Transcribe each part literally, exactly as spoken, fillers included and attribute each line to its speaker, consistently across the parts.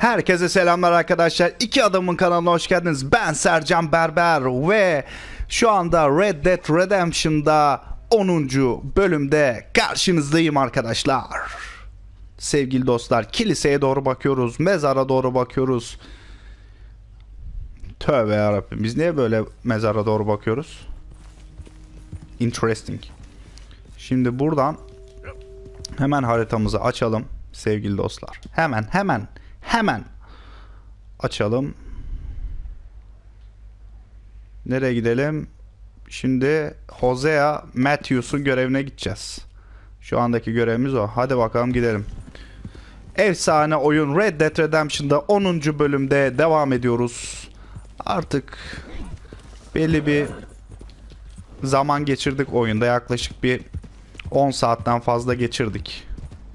Speaker 1: Herkese selamlar arkadaşlar. İki Adamın kanalına hoş geldiniz. Ben Sercan Berber ve şu anda Red Dead Redemption'da onuncu bölümde karşınızdayım arkadaşlar. Sevgili dostlar, kiliseye doğru bakıyoruz, mezara doğru bakıyoruz. Tövbe yarabbim, biz niye böyle mezara doğru bakıyoruz? Interesting. Şimdi buradan hemen haritamızı açalım sevgili dostlar. Hemen hemen hemen açalım. Nereye gidelim? Şimdi Hosea Matthews'un görevine gideceğiz. Şu andaki görevimiz o. Hadi bakalım gidelim. Efsane oyun Red Dead Redemption'da onuncu bölümde devam ediyoruz. Artık belli bir zaman geçirdik oyunda. Yaklaşık bir on saatten fazla geçirdik.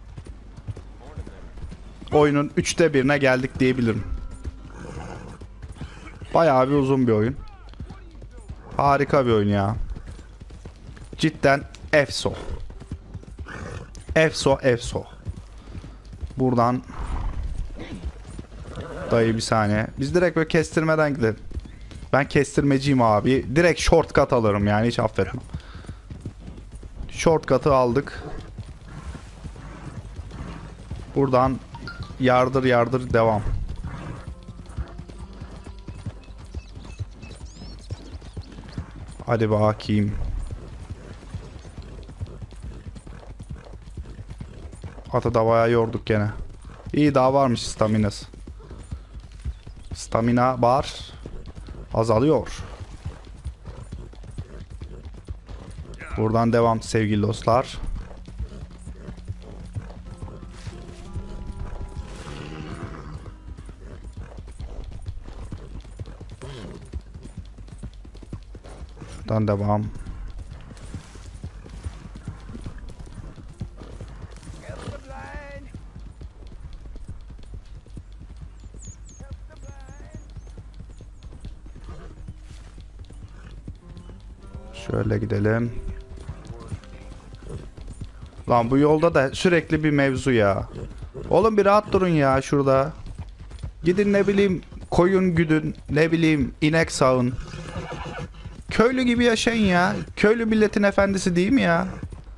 Speaker 1: Oyunun üçte birine geldik diyebilirim. Bayağı bir uzun bir oyun. Harika bir oyun ya. Cidden efso. Efso efso. Buradan dayı bir saniye. Biz direkt böyle kestirmeden gidelim. Ben kestirmeciyim abi. Direkt shortcut alırım yani, hiç affetmem. Shortcut'ı aldık. Buradan yardır yardır devam. Hadi bakayım. Atı da bayağı yorduk gene. İyi, daha varmış staminası. Stamina bar azalıyor. Buradan devam sevgili dostlar. Buradan devam. Şöyle gidelim. Lan bu yolda da sürekli bir mevzu ya. Oğlum bir rahat durun ya şurada. Gidin ne bileyim koyun güdün, ne bileyim inek sağın. Köylü gibi yaşayın ya. Köylü milletin efendisi değil mi ya?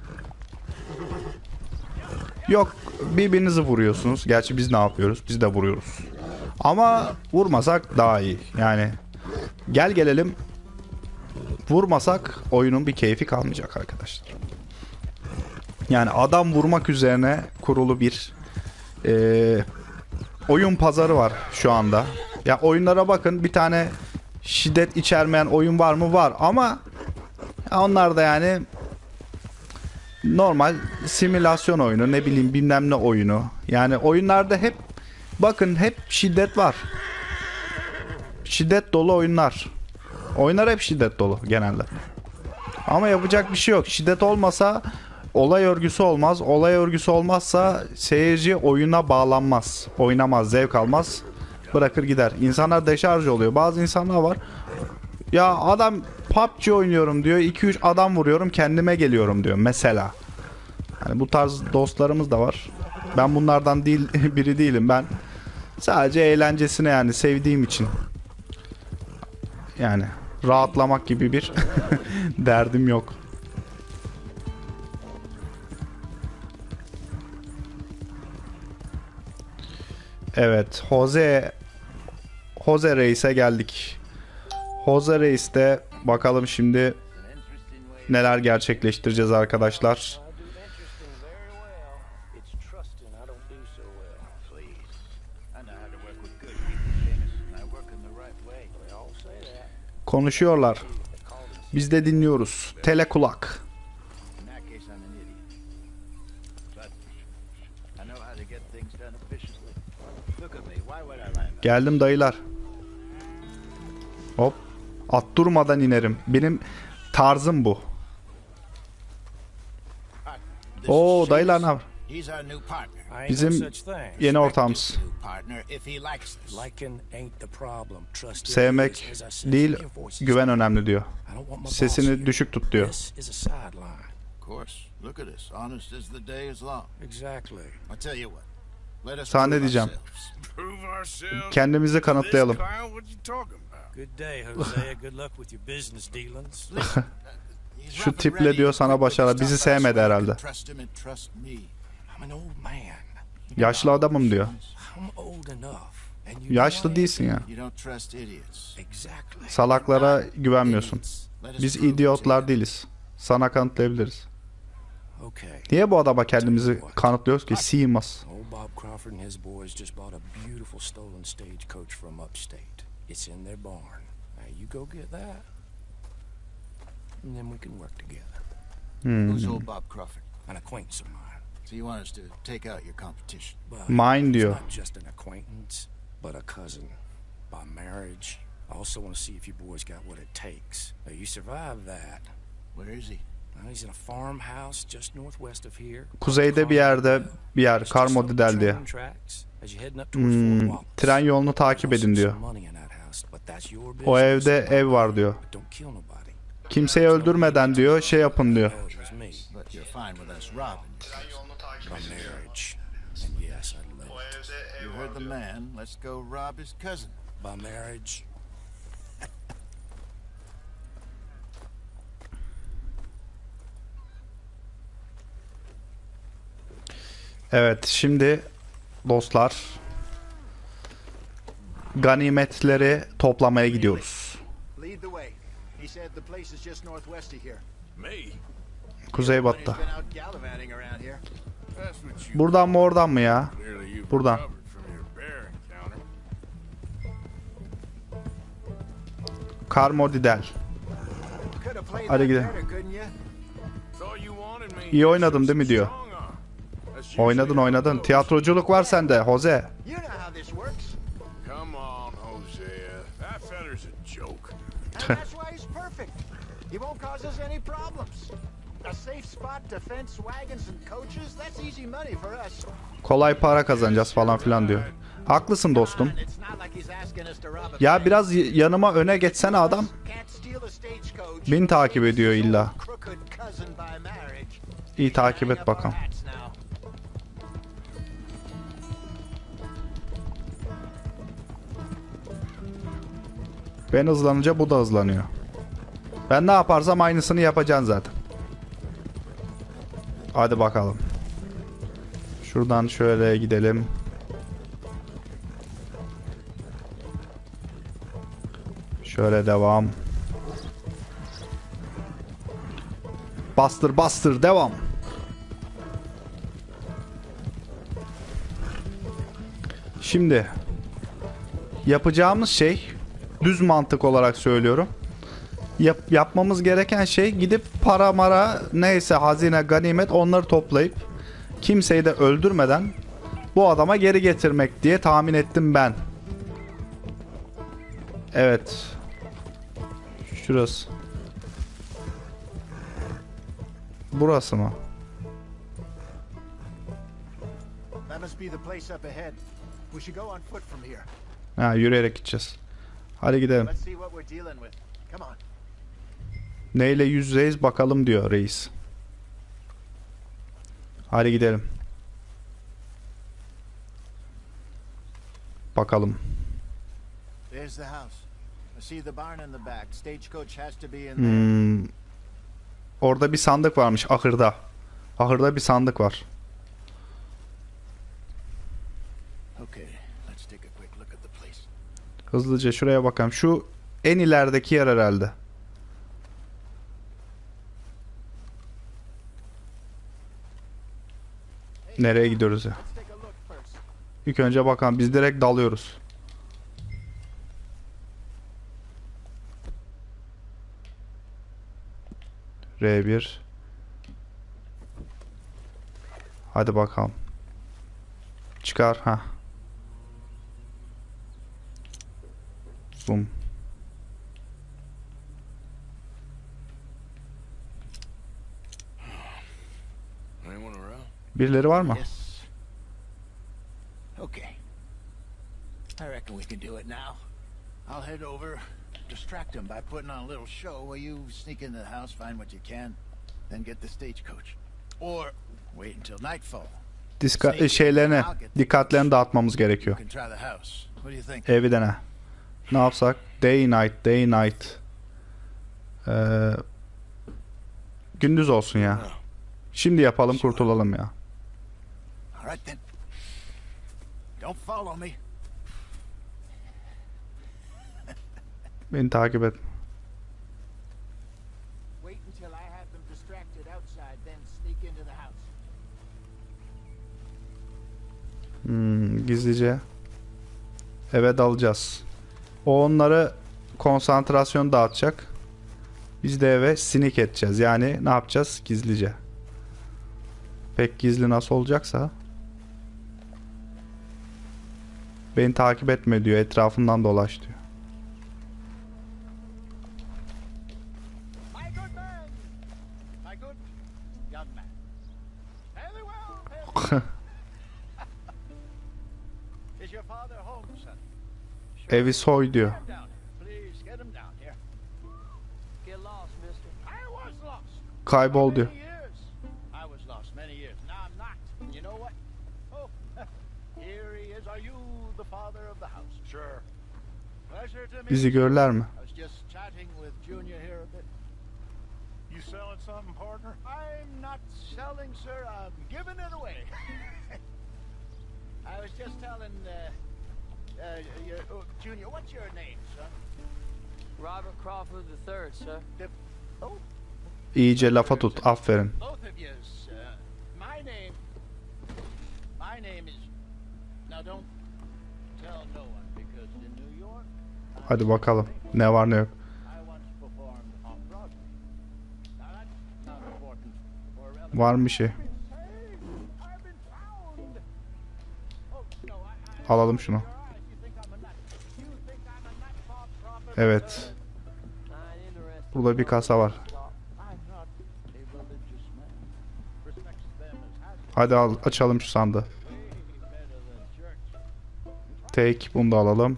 Speaker 1: Yok, birbirinizi vuruyorsunuz. Gerçi biz ne yapıyoruz? Biz de vuruyoruz. Ama vurmasak daha iyi. Yani gel gelelim, vurmasak oyunun bir keyfi kalmayacak arkadaşlar. Yani adam vurmak üzerine kurulu bir e, oyun pazarı var şu anda. Ya oyunlara bakın, bir tane şiddet içermeyen oyun var mı? Var ama onlar da yani normal simülasyon oyunu, ne bileyim bilmem ne oyunu. Yani oyunlarda hep bakın hep şiddet var. Şiddet dolu oyunlar. Oyunlar hep şiddet dolu genelde. Ama yapacak bir şey yok. Şiddet olmasa olay örgüsü olmaz. Olay örgüsü olmazsa seyirci oyuna bağlanmaz. Oynamaz, zevk almaz. Bırakır gider. İnsanlar deşarj oluyor. Bazı insanlar var. Ya adam P U B G oynuyorum diyor. iki üç adam vuruyorum, kendime geliyorum diyor mesela. Yani bu tarz dostlarımız da var. Ben bunlardan değil biri değilim. Ben sadece eğlencesine, yani sevdiğim için. Yani rahatlamak gibi bir derdim yok. Evet, Jose Jose Reis'e geldik. Jose Reis'te bakalım şimdi neler gerçekleştireceğiz arkadaşlar. Konuşuyorlar. Biz de dinliyoruz. Telekulak. Geldim dayılar. Hop. At durmadan inerim. Benim tarzım bu. Oo dayılar ne var? Bizim yeni ortağımız. Sevmek değil, güven önemli diyor. Sesini düşük tut diyor.
Speaker 2: course. Look at us, honest as the day is long. Exactly. I tell you what,
Speaker 1: Sana ne diyeceğim? Kendimizi kanıtlayalım. Şu tiple diyor sana başarı. Bizi sevmedi herhalde. Yaşlı adamım diyor. Yaşlı değilsin ya. Salaklara güvenmiyorsun. Biz idiotlar değiliz. Sana kanıtlayabiliriz. Niye bu adama kendimizi kanıtlıyoruz ki? Sığmaz.
Speaker 2: Bob Crawford and his boys just bought a beautiful stolen stagecoach from upstate. It's in their barn. Now you go get that, and then we can work together.
Speaker 1: Hmm.
Speaker 3: Who's old Bob Crawford?
Speaker 2: An acquaintance of mine.
Speaker 3: So you want us to take out your competition?
Speaker 2: But
Speaker 1: Mine diyor.
Speaker 2: it's not just an acquaintance, but a cousin by marriage. I also want to see if you boys got what it takes. Now you survive that.
Speaker 3: Where is he?
Speaker 2: Well, he's in a farmhouse just northwest of here.
Speaker 1: Kuzeyde bir yerde bir yer. Carmody diye. Hmm, tren yolunu takip edin diyor. O evde ev var diyor. Kimseyi öldürmeden diyor şey yapın diyor. Evet, şimdi dostlar ganimetleri toplamaya gidiyoruz. Kuzeybatıda. Buradan mı oradan mı ya? Buradan. Carmody. Hadi gidelim. İyi oynadım değil mi diyor. Oynadın oynadın. Tiyatroculuk var sende Jose. Kolay para kazanacağız falan filan diyor. Haklısın dostum. Ya biraz yanıma öne geçsene adam. Beni takip ediyor illa. İyi takip et bakalım. Ben hızlanınca bu da hızlanıyor. Ben ne yaparsam aynısını yapacaksın zaten. Hadi bakalım. Şuradan şöyle gidelim. Şöyle devam. Bastır bastır devam. Şimdi yapacağımız şey, düz mantık olarak söylüyorum. Yap, yapmamız gereken şey gidip para mara neyse hazine ganimet onları toplayıp kimseyi de öldürmeden bu adama geri getirmek diye tahmin ettim ben. Evet. Şurası. Burası mı? Ha, yürüyerek gideceğiz. Hadi gidelim. Neyle yüz yüzeyiz bakalım diyor reis. Hadi gidelim. Bakalım. Hmm. Orada bir sandık varmış ahırda. Ahırda bir sandık var. Hızlıca şuraya bakalım. Şu en ilerideki yer herhalde. Nereye gidiyoruz ya? İlk önce bakalım. Biz direkt dalıyoruz. R bir. Hadi bakalım. Çıkar. Ha. Zoom. Birileri var mı?
Speaker 3: Okay. I reckon we can do it now. I'll head over, distract him by putting on a little show while you sneak into the house, find what you can, then get the stagecoach. Or wait until nightfall.
Speaker 1: Diska e, şeylerini, dikkatlerini dağıtmamız
Speaker 3: You
Speaker 1: gerekiyor.
Speaker 3: can try the house. What do you think?
Speaker 1: Evi dene. Ne yapsak? Day night, day night. Ee, gündüz olsun ya. Şimdi yapalım, kurtulalım ya.
Speaker 3: All right then. Don't follow me.
Speaker 1: Beni takip et.
Speaker 3: Wait until I have them distracted outside, then sneak into the house.
Speaker 1: Hmm, gizlice eve dalacağız. O onları konsantrasyon dağıtacak. Biz de eve sneak edeceğiz. Yani ne yapacağız? Gizlice. Pek gizli nasıl olacaksa. Beni takip etme diyor. Etrafından dolaş diyor.
Speaker 3: My good man. My good young man. Very well. Very well. Is your father home, son?
Speaker 1: Evi soy diyor.
Speaker 3: Get him down. Please get him down here.
Speaker 4: Get lost, mister.
Speaker 3: I was lost.
Speaker 1: Kaybol diyor.
Speaker 3: Many years. I was lost many years. Now I'm not. And you know what? Oh, here he is. Are you the father of the house? Sure. Pleasure to meet
Speaker 1: Bizi
Speaker 3: you.
Speaker 1: görürler mi?
Speaker 3: I was just chatting with Junior here a bit. You selling something, partner? I'm not selling, sir. I'm giving it away. I was just telling uh, uh, your, oh, Junior, what's your name, son?
Speaker 4: Robert Crawford the third, sir.
Speaker 3: The, oh,
Speaker 1: İyice lafa tut. Aferin.
Speaker 3: both of yous. Uh, my name. My name is. Now don't tell no one because in New York. I'm
Speaker 1: Hadi bakalım. Ne var ne yok.
Speaker 3: I once performed on Broadway. Now that's not important or relevant.
Speaker 1: Var mı bir şey?
Speaker 3: I've been found. Oh no, I, I,
Speaker 1: Alalım şunu.
Speaker 3: your eyes, you think I'm a nut. You think I'm a nut, Bob Crawford?
Speaker 1: Evet.
Speaker 4: Not interested.
Speaker 1: Burada bir kasa var.
Speaker 3: I'm not a religious man. Respects them as has
Speaker 1: Hadi al, açalım şu sandığı.
Speaker 3: way better than church.
Speaker 1: Take. Bunu da alalım.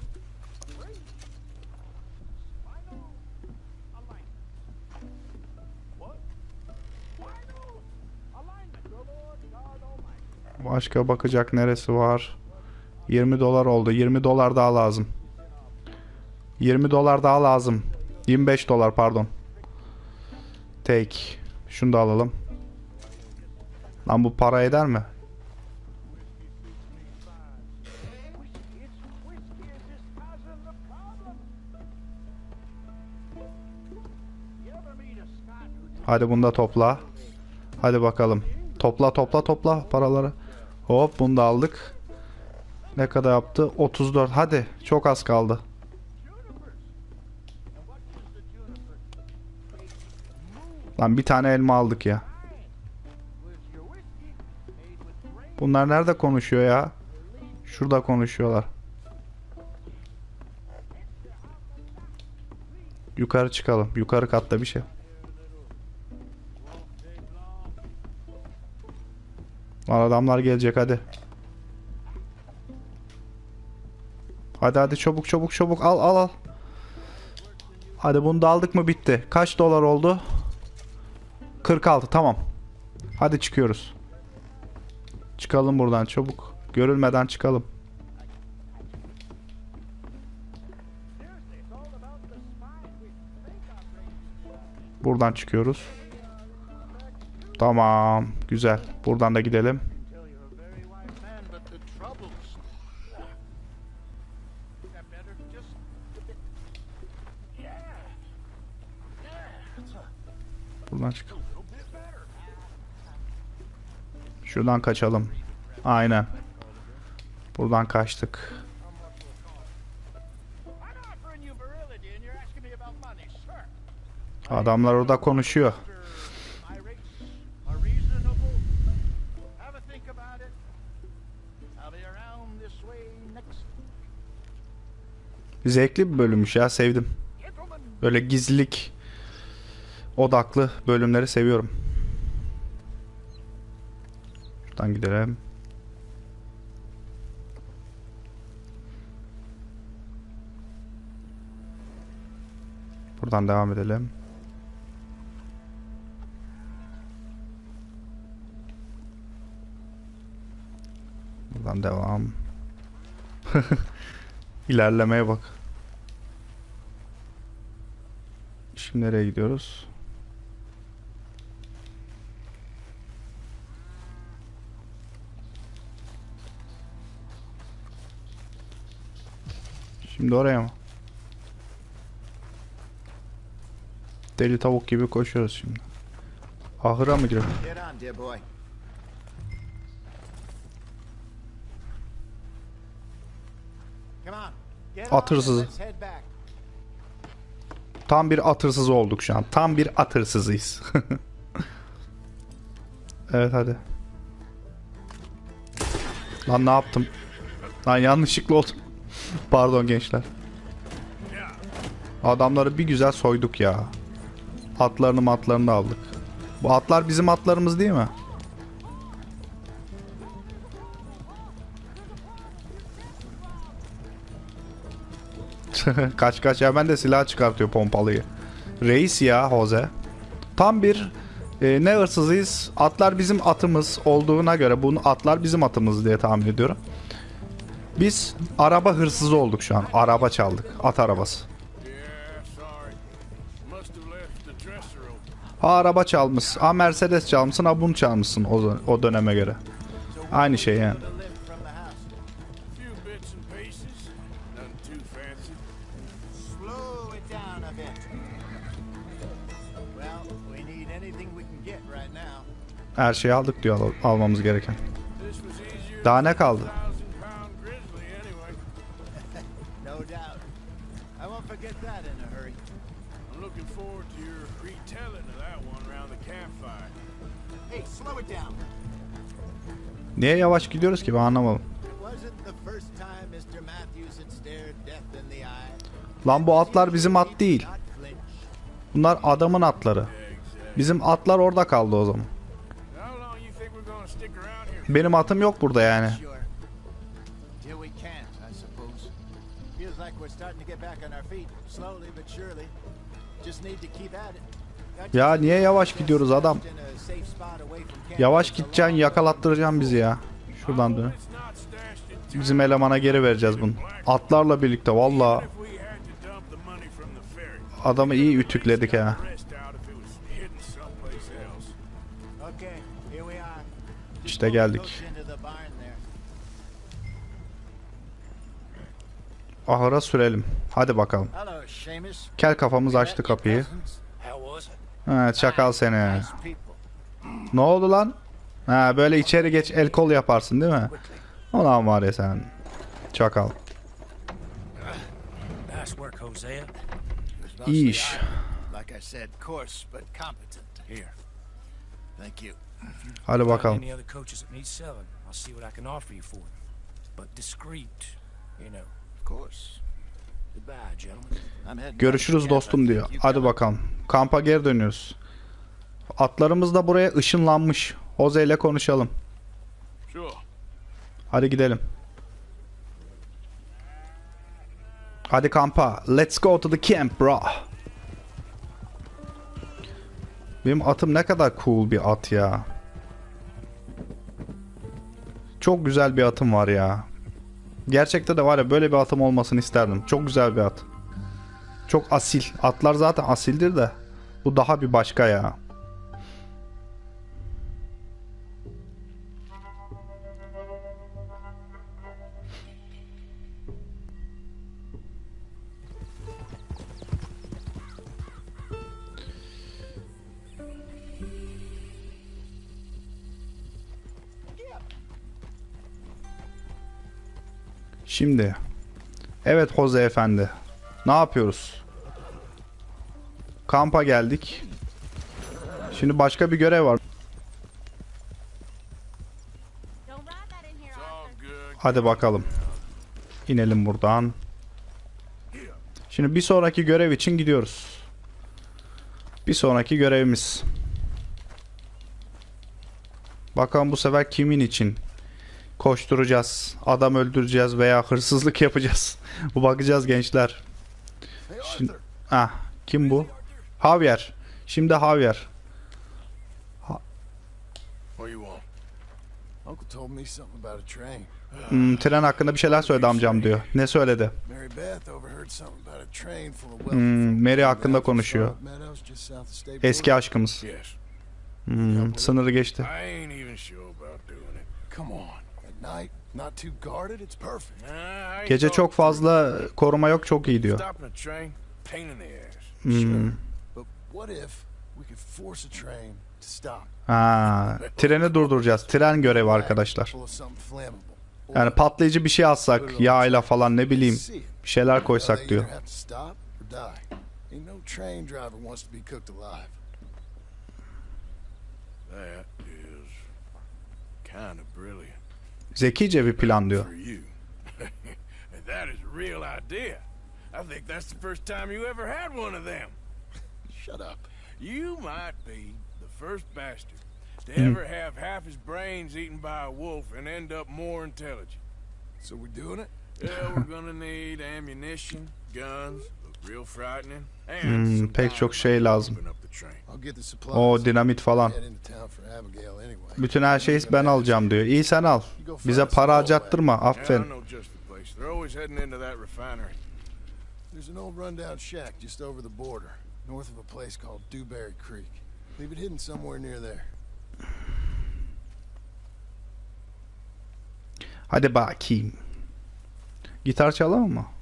Speaker 3: Final alignment. What? Final alignment. The Lord God Almighty.
Speaker 1: Başka bakacak neresi var? yirmi dolar oldu. yirmi dolar daha lazım. yirmi dolar daha lazım. yirmi beş dolar pardon. Take. Şunu da alalım. Lan bu para eder mi?
Speaker 3: Whiskey, it's whiskey is this causing the problem. You ever meet a Scot who
Speaker 1: Hadi bunu da topla. Hadi bakalım. Topla topla topla paraları. Hop bunu da aldık. Ne kadar yaptı? otuz dört. Hadi. Çok az kaldı.
Speaker 3: junipers? And what does the juniper
Speaker 1: Lan bir tane elma aldık ya.
Speaker 3: was your whiskey made with grain?
Speaker 1: Bunlar nerede konuşuyor ya? Şurada konuşuyorlar. Yukarı çıkalım. Yukarı katta bir şey. Lan adamlar gelecek hadi. Hadi hadi çabuk çabuk çabuk al al al. Hadi bunu da aldık mı bitti. Kaç dolar oldu? kırk altı tamam. Hadi çıkıyoruz. Çıkalım buradan çabuk. Görülmeden çıkalım.
Speaker 3: Seriously, it's all about the spine. We think operations.
Speaker 1: Buradan çıkıyoruz. Tamam. Güzel. Buradan da gidelim.
Speaker 3: Tell you're a very wise man, but the troubles. That better just a bit. Yeah. Yeah. It's a
Speaker 1: Buradan çık.
Speaker 3: little bit better.
Speaker 1: Şuradan kaçalım. Aynen. Buradan kaçtık.
Speaker 3: I'm offering you virility and you're asking me about money, sir.
Speaker 1: Adamlar orada konuşuyor.
Speaker 3: My rates are reasonable. Have a think about it. I'll be around this way next.
Speaker 1: Zevkli bir bölümmüş ya. Sevdim.
Speaker 3: Gentlemen,
Speaker 1: Böyle gizlilik odaklı bölümleri seviyorum. Şuradan gidelim. Buradan devam edelim. Buradan devam. İlerlemeye bak. Şimdi nereye gidiyoruz? Şimdi oraya mı? Deli tavuk gibi koşuyoruz şimdi. Ahıra mı giriyor?
Speaker 3: Get on, dear boy. Come on. Get
Speaker 1: At
Speaker 3: on
Speaker 1: hırsızı.
Speaker 3: and let's head back.
Speaker 1: Tam bir at hırsızı olduk şu an. Tam bir at hırsızıyız. Evet hadi. Lan ne yaptım? Lan yanlışlıkla oldu. Pardon gençler. Adamları bir güzel soyduk ya. Atlarını matlarını da aldık. Bu atlar bizim atlarımız değil mi? Kaç kaç, hemen de silah çıkartıyor, pompalıyı. Reis ya Jose. Tam bir e, ne hırsızıyız. Atlar bizim atımız olduğuna göre bunu atlar bizim atımız diye tahmin ediyorum. Biz araba hırsızı olduk şu an. Araba çaldık. At arabası. Ha araba çalmış. Ha Mercedes çalmışsın. Ha bunu çalmışsın o, o döneme göre. Aynı şey yani.
Speaker 3: To live from the house.
Speaker 5: Few bits and pieces, nothing too fancy.
Speaker 3: Slow it down a bit. Well, we need anything we can get right now.
Speaker 1: Her şeyi aldık diyor al- almamız gereken.
Speaker 5: This was easier
Speaker 1: Daha ne kaldı?
Speaker 5: than a thousand pound grizzly anyway.
Speaker 3: No doubt. I won't forget that in a hurry.
Speaker 5: I'm looking forward to your retelling of that one around the campfire.
Speaker 3: Hey, slow it down.
Speaker 1: Niye yavaş gidiyoruz ki ben anlamadım.
Speaker 3: It wasn't the first time Mister Matthews had stared death in the eye.
Speaker 1: Lan bu atlar bizim at değil.
Speaker 3: Not flinch.
Speaker 1: Bunlar adamın atları. Bizim atlar orada kaldı o zaman.
Speaker 5: How long you think we're gonna stick around here?
Speaker 1: Benim atım yok burada yani.
Speaker 3: Sure. Till we can't, I suppose. Feels like we're starting to get back on our feet, slowly but surely. Just need to keep at it. Got
Speaker 1: Ya
Speaker 3: you
Speaker 1: niye yavaş gidiyoruz adam?
Speaker 3: in a safe spot away from camp.
Speaker 1: Yavaş gideceksin, yakalattıracaksın bizi ya. Şuradan dön.
Speaker 5: It's not stashed in town.
Speaker 1: Bizim elemana geri vereceğiz bunu. Atlarla birlikte valla
Speaker 5: If we had to dump the money from the ferry,
Speaker 1: adamı iyi ütükledik ha.
Speaker 5: the rest out if it was hidden someplace else.
Speaker 3: Okay, here we are.
Speaker 1: İşte geldik.
Speaker 3: Push into the barn there.
Speaker 1: Ahıra sürelim. Hadi bakalım.
Speaker 3: Hello, Seamus.
Speaker 1: Kel kafamız açtı kapıyı.
Speaker 2: How was it?
Speaker 1: Ha, çakal seni.
Speaker 3: Nice people.
Speaker 1: Ne oldu lan? Ha, böyle içeri geç el kol yaparsın değil mi? Ulan var ya sen. Çakal.
Speaker 2: Nice work, Hosea.
Speaker 3: It was
Speaker 1: İyi
Speaker 3: mostly
Speaker 1: iş.
Speaker 3: idle. Like I said, coarse but competent.
Speaker 2: Here.
Speaker 3: Thank you.
Speaker 1: Hadi
Speaker 2: Find
Speaker 1: bakalım.
Speaker 2: any other coaches that need selling, I'll see what I can offer you for them. But discreet, you know.
Speaker 3: Of course.
Speaker 2: Goodbye, gentlemen.
Speaker 3: I'm heading
Speaker 1: Görüşürüz
Speaker 3: back to camp.
Speaker 1: dostum diyor.
Speaker 3: You
Speaker 1: Hadi
Speaker 3: coming?
Speaker 1: bakalım. Kampa geri dönüyoruz. Atlarımız da buraya ışınlanmış. Jose ile konuşalım.
Speaker 5: Sure.
Speaker 1: Hadi gidelim. Hadi kampa. Let's go to the camp bro. Benim atım ne kadar cool bir at ya. Çok güzel bir atım var ya. Gerçekte de var ya, böyle bir atım olmasını isterdim. Çok güzel bir at. Çok asil. Atlar zaten asildir de. Bu daha bir başka ya. Şimdi. Evet Jose efendi. Ne yapıyoruz? Kampa geldik. Şimdi başka bir görev var.
Speaker 6: Don't ride that in here,
Speaker 5: All
Speaker 6: Arthur.
Speaker 5: good.
Speaker 1: Hadi bakalım. İnelim buradan. Şimdi bir sonraki görev için gidiyoruz. Bir sonraki görevimiz. Bakalım bu sefer kimin için koşturacağız, adam öldüreceğiz veya hırsızlık yapacağız. Bu bakacağız gençler. Şimdi, ah, kim bu? Javier. Şimdi Javier.
Speaker 5: What do you want?
Speaker 7: Uncle told me something about a train.
Speaker 1: Hmm, tren hakkında bir şeyler söyledi amcam diyor. Ne söyledi?
Speaker 5: Mary Beth overheard something about a train full of wealthy
Speaker 1: Hmm,
Speaker 5: folks
Speaker 1: Mary
Speaker 5: in
Speaker 1: hakkında
Speaker 5: Mountain
Speaker 1: konuşuyor.
Speaker 5: Scarlet Meadows, just south of State
Speaker 1: Eski
Speaker 5: Border.
Speaker 1: aşkımız.
Speaker 5: Yes.
Speaker 1: Hmm, sınırı geçti.
Speaker 5: I ain't even sure about doing it. Come on. At night, not too guarded, it's perfect. Nah, I ain't
Speaker 1: Gece
Speaker 5: thought
Speaker 1: çok
Speaker 5: it through.
Speaker 1: fazla koruma yok, çok iyi diyor.
Speaker 5: Stopping a train, pain in the ass.
Speaker 1: Hmm.
Speaker 5: Sure. But what if we could force a train to stop?
Speaker 1: Ha, treni durduracağız. Tren görevi arkadaşlar.
Speaker 5: Full of something flammable. Or
Speaker 1: Yani patlayıcı bir şey atsak, yağıyla falan ne bileyim
Speaker 5: see it.
Speaker 1: bir şeyler
Speaker 5: Well,
Speaker 1: koysak
Speaker 5: they
Speaker 1: diyor.
Speaker 5: either have to stop or die. Ain't no train driver wants to be cooked alive. That is kind of brilliant.
Speaker 1: Zekice bir plan diyor.
Speaker 5: For you. And that is a real idea. I think that's the first time you ever had one of them. Shut up. You might be the first bastard to ever have half his brains eaten by a wolf and end up more intelligent. So we doing it? Yeah, we're gonna need ammunition, guns, look real frightening, and
Speaker 1: Hmm,
Speaker 5: some
Speaker 1: pek çok şey
Speaker 5: dynamite to
Speaker 1: lazım.
Speaker 5: open up the train. I'll get the supplies.
Speaker 1: O dinamit falan.
Speaker 5: Head into town for Abigail anyway.
Speaker 1: Bütün her şeyi ben alacağım diyor. İyi sen al. Bize para harcattırma.
Speaker 5: Yeah, I
Speaker 1: Aferin.
Speaker 5: know just the place. They're always heading into that refinery. There's an old rundown shack just over the border, north of a place called Dewberry Creek. Leave it hidden somewhere near there.
Speaker 1: Hadi bakayım. Gitar çalalım mı?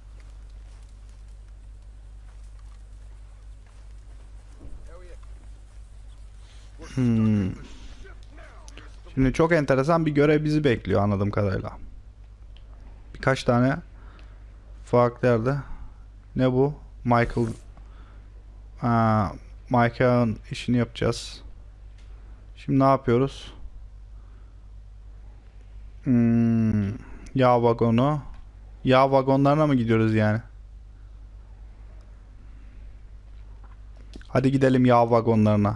Speaker 1: Hmm. Şimdi çok enteresan bir görev bizi bekliyor anladığım kadarıyla. Birkaç tane farklı yerde. Ne bu? Michael ha, Michael'ın işini yapacağız. Şimdi ne yapıyoruz? Hmm, yağ vagonu. Yağ vagonlarına mı gidiyoruz yani? Hadi gidelim yağ vagonlarına.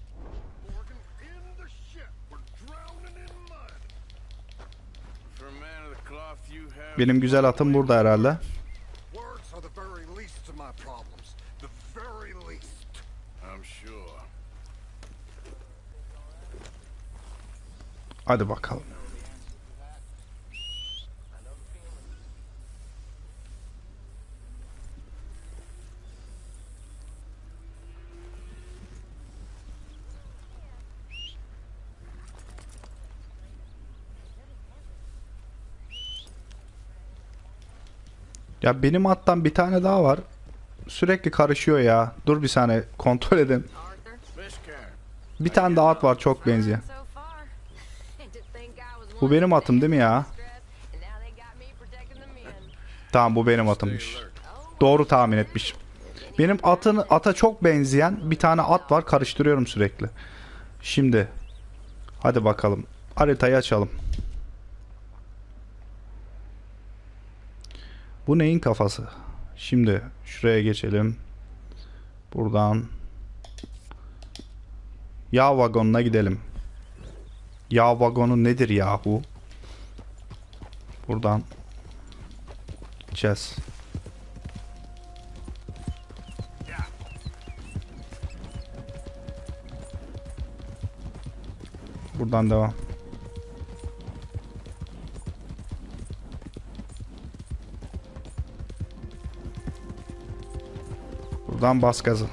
Speaker 1: Benim güzel atım burada herhalde.
Speaker 7: Words are the very least of my problems. The very least.
Speaker 5: I'm sure.
Speaker 1: Hadi bakalım. Ya benim attan bir tane daha var. Sürekli karışıyor ya. Dur bir saniye kontrol edin.
Speaker 5: Miss Karen.
Speaker 1: Bir tane daha at var çok benziyor. Bu benim atım değil mi ya? Tamam bu benim atımmış. Doğru tahmin etmişim. Benim atın ata çok benzeyen bir tane at var. Karıştırıyorum sürekli. Şimdi hadi bakalım. Haritayı açalım. Bu neyin kafası? Şimdi şuraya geçelim. Buradan yağ vagonuna gidelim. Yağ vagonu nedir yahu? Buradan gideceğiz. Buradan devam. Buradan bas gazı.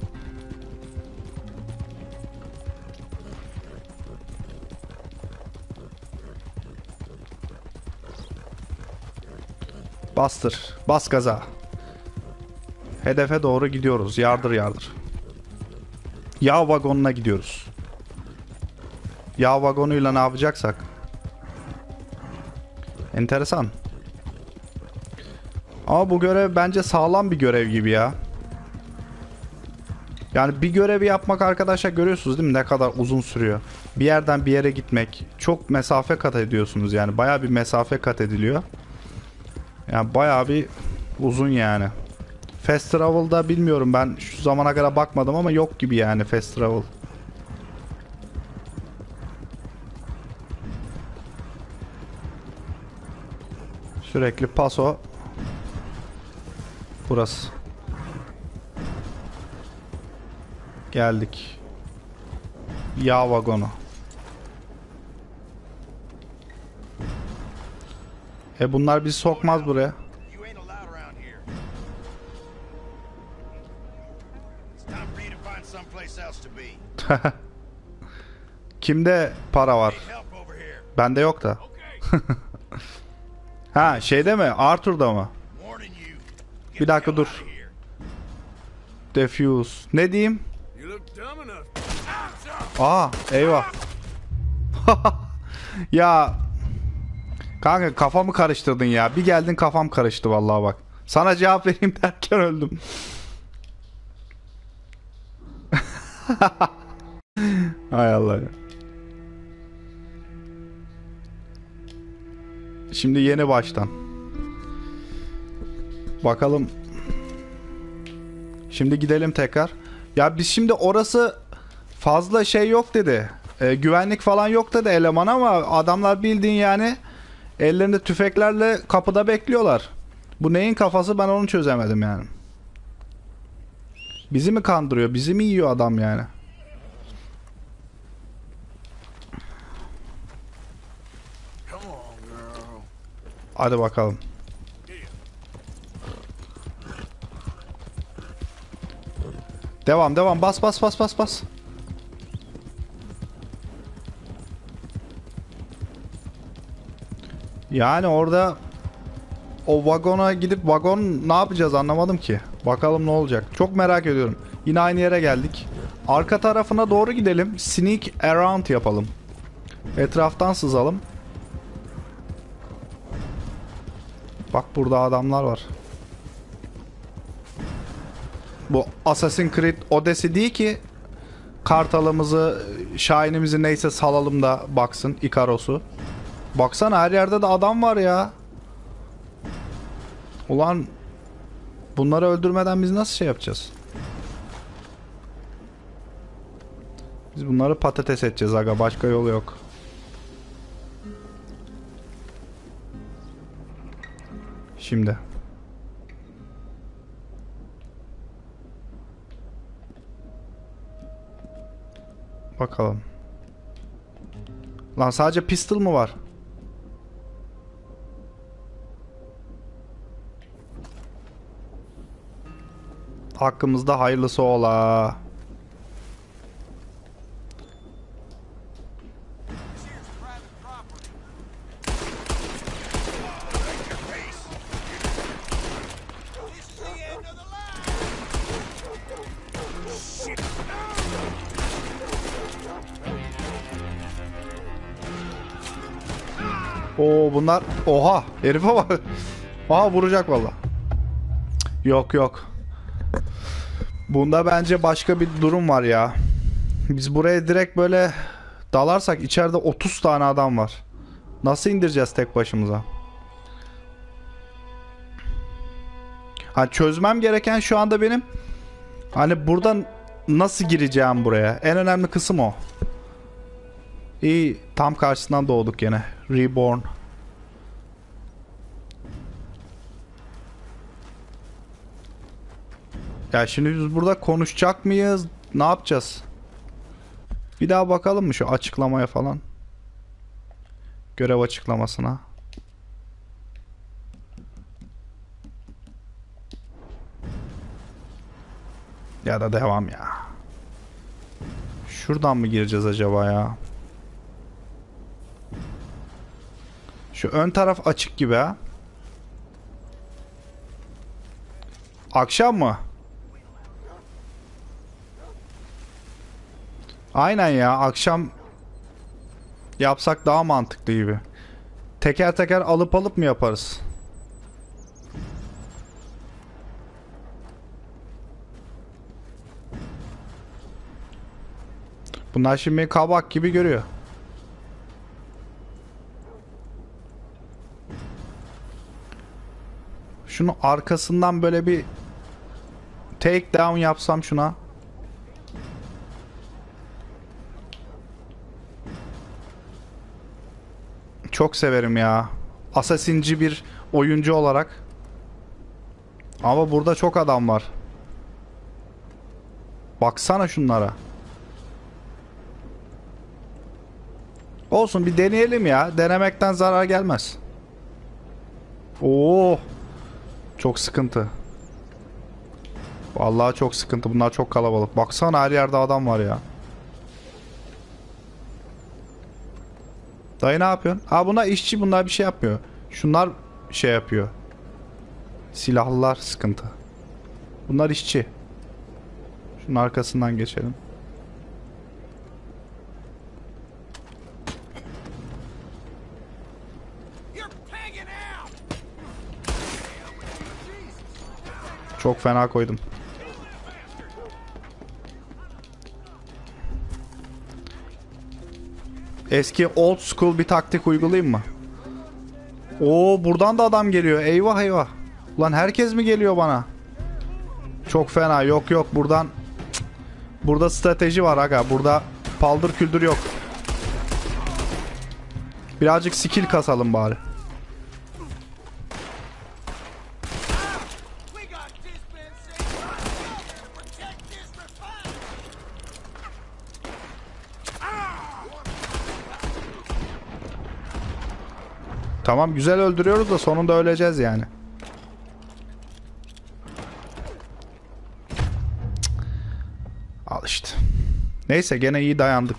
Speaker 1: Bastır. Bas gaza. Hedefe doğru gidiyoruz. Yardır yardır. Yağ vagonuna gidiyoruz. Yağ vagonuyla ne yapacaksak. Enteresan. Ama bu görev bence sağlam bir görev gibi ya. Yani bir görevi yapmak arkadaşlar görüyorsunuz değil mi? Ne kadar uzun sürüyor. Bir yerden bir yere gitmek. Çok mesafe kat ediyorsunuz yani. Bayağı bir mesafe kat ediliyor. Yani bayağı bir uzun yani. Fast Travel'da bilmiyorum ben şu zamana kadar bakmadım ama yok gibi yani Fast Travel. Sürekli paso. Burası. Geldik. Yağ vagonu. E bunlar bizi sokmaz buraya.
Speaker 3: You ain't allowed around here. It's time for you to find someplace else to be.
Speaker 1: Kimde para var?
Speaker 3: Help over here.
Speaker 1: Bende yok da.
Speaker 3: Okay.
Speaker 1: Ha şeyde mi? Arthur'da mı?
Speaker 3: Warning you. Get
Speaker 1: Bir dakika
Speaker 3: the hell
Speaker 1: dur.
Speaker 3: out of here.
Speaker 1: Defuse. Ne diyeyim?
Speaker 5: You look dumb enough.
Speaker 1: Aa eyvah. Ya kanka kafamı karıştırdın ya. Bir geldin kafam karıştı vallahi bak. Sana cevap vereyim derken öldüm. Hay Allah ya. Şimdi yeni baştan. Bakalım. Şimdi gidelim tekrar. Ya biz şimdi orası fazla şey yok dedi. E, güvenlik falan yok dedi eleman ama adamlar bildiğin yani ellerinde tüfeklerle kapıda bekliyorlar. Bu neyin kafası ben onu çözemedim yani. Bizi mi kandırıyor? Bizi mi yiyor adam yani?
Speaker 5: Come on, girl.
Speaker 1: Hadi bakalım. Devam devam bas bas bas bas bas. Yani orada o vagona gidip vagon ne yapacağız anlamadım ki. Bakalım ne olacak. Çok merak ediyorum. Yine aynı yere geldik. Arka tarafına doğru gidelim. Sneak around yapalım. Etraftan sızalım. Bak burada adamlar var. Bu Assassin's Creed Odyssey değil ki kartalımızı, şahinimizi neyse salalım da baksın Ikaros'u. Baksana her yerde de adam var ya. Ulan bunları öldürmeden biz nasıl şey yapacağız? Biz bunları patates edeceğiz aga. Başka yolu yok. Şimdi. Bakalım. Lan sadece pistol mu var? Hakkımızda hayırlısı ola. Oo bunlar oha herife bak. Aha vuracak valla. Yok yok. Bunda bence başka bir durum var ya. Biz buraya direkt böyle dalarsak içeride otuz tane adam var. Nasıl indireceğiz tek başımıza? Ha çözmem gereken şu anda benim hani buradan nasıl gireceğim buraya? En önemli kısım o. İyi tam karşısından doğduk yine. Reborn. Ya şimdi biz burada konuşacak mıyız? Ne yapacağız? Bir daha bakalım mı şu açıklamaya falan? Görev açıklamasına. Ya da devam ya. Şuradan mı gireceğiz acaba ya? Şu ön taraf açık gibi ha. Akşam mı? Aynen ya akşam yapsak daha mantıklı gibi. Teker teker alıp alıp mı yaparız? Bunlar şimdi kabak gibi görüyor. Şunu arkasından böyle bir take down yapsam şuna. Çok severim ya. Assassin'ci bir oyuncu olarak. Ama burada çok adam var. Baksana şunlara. Olsun bir deneyelim ya. Denemekten zarar gelmez. Oo. Çok sıkıntı. Vallahi çok sıkıntı. Bunlar çok kalabalık. Baksana her yerde adam var ya. Dayı ne yapıyorsun? Aa bunlar işçi, bunlar bir şey yapmıyor. Şunlar şey yapıyor. Silahlılar sıkıntı. Bunlar işçi. Şunun arkasından geçelim. Çok fena koydum. Eski old school bir taktik uygulayayım mı? Oo buradan da adam geliyor. Eyvah eyvah. Ulan herkes mi geliyor bana? Çok fena. Yok yok buradan. Cık. Burada strateji var aga. Burada paldır küldür yok. Birazcık skill kasalım bari. Tamam güzel öldürüyoruz da sonunda öleceğiz yani. Cık. Al işte. Neyse gene iyi dayandık.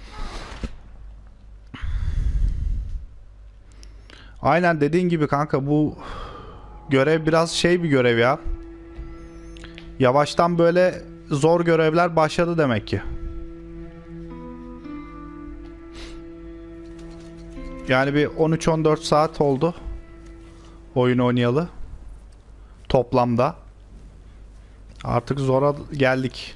Speaker 1: Aynen dediğin gibi kanka bu görev biraz şey bir görev ya. Yavaştan böyle zor görevler başladı demek ki. Yani bir on üç on dört saat oldu oyun oynayalı toplamda. Artık zora geldik.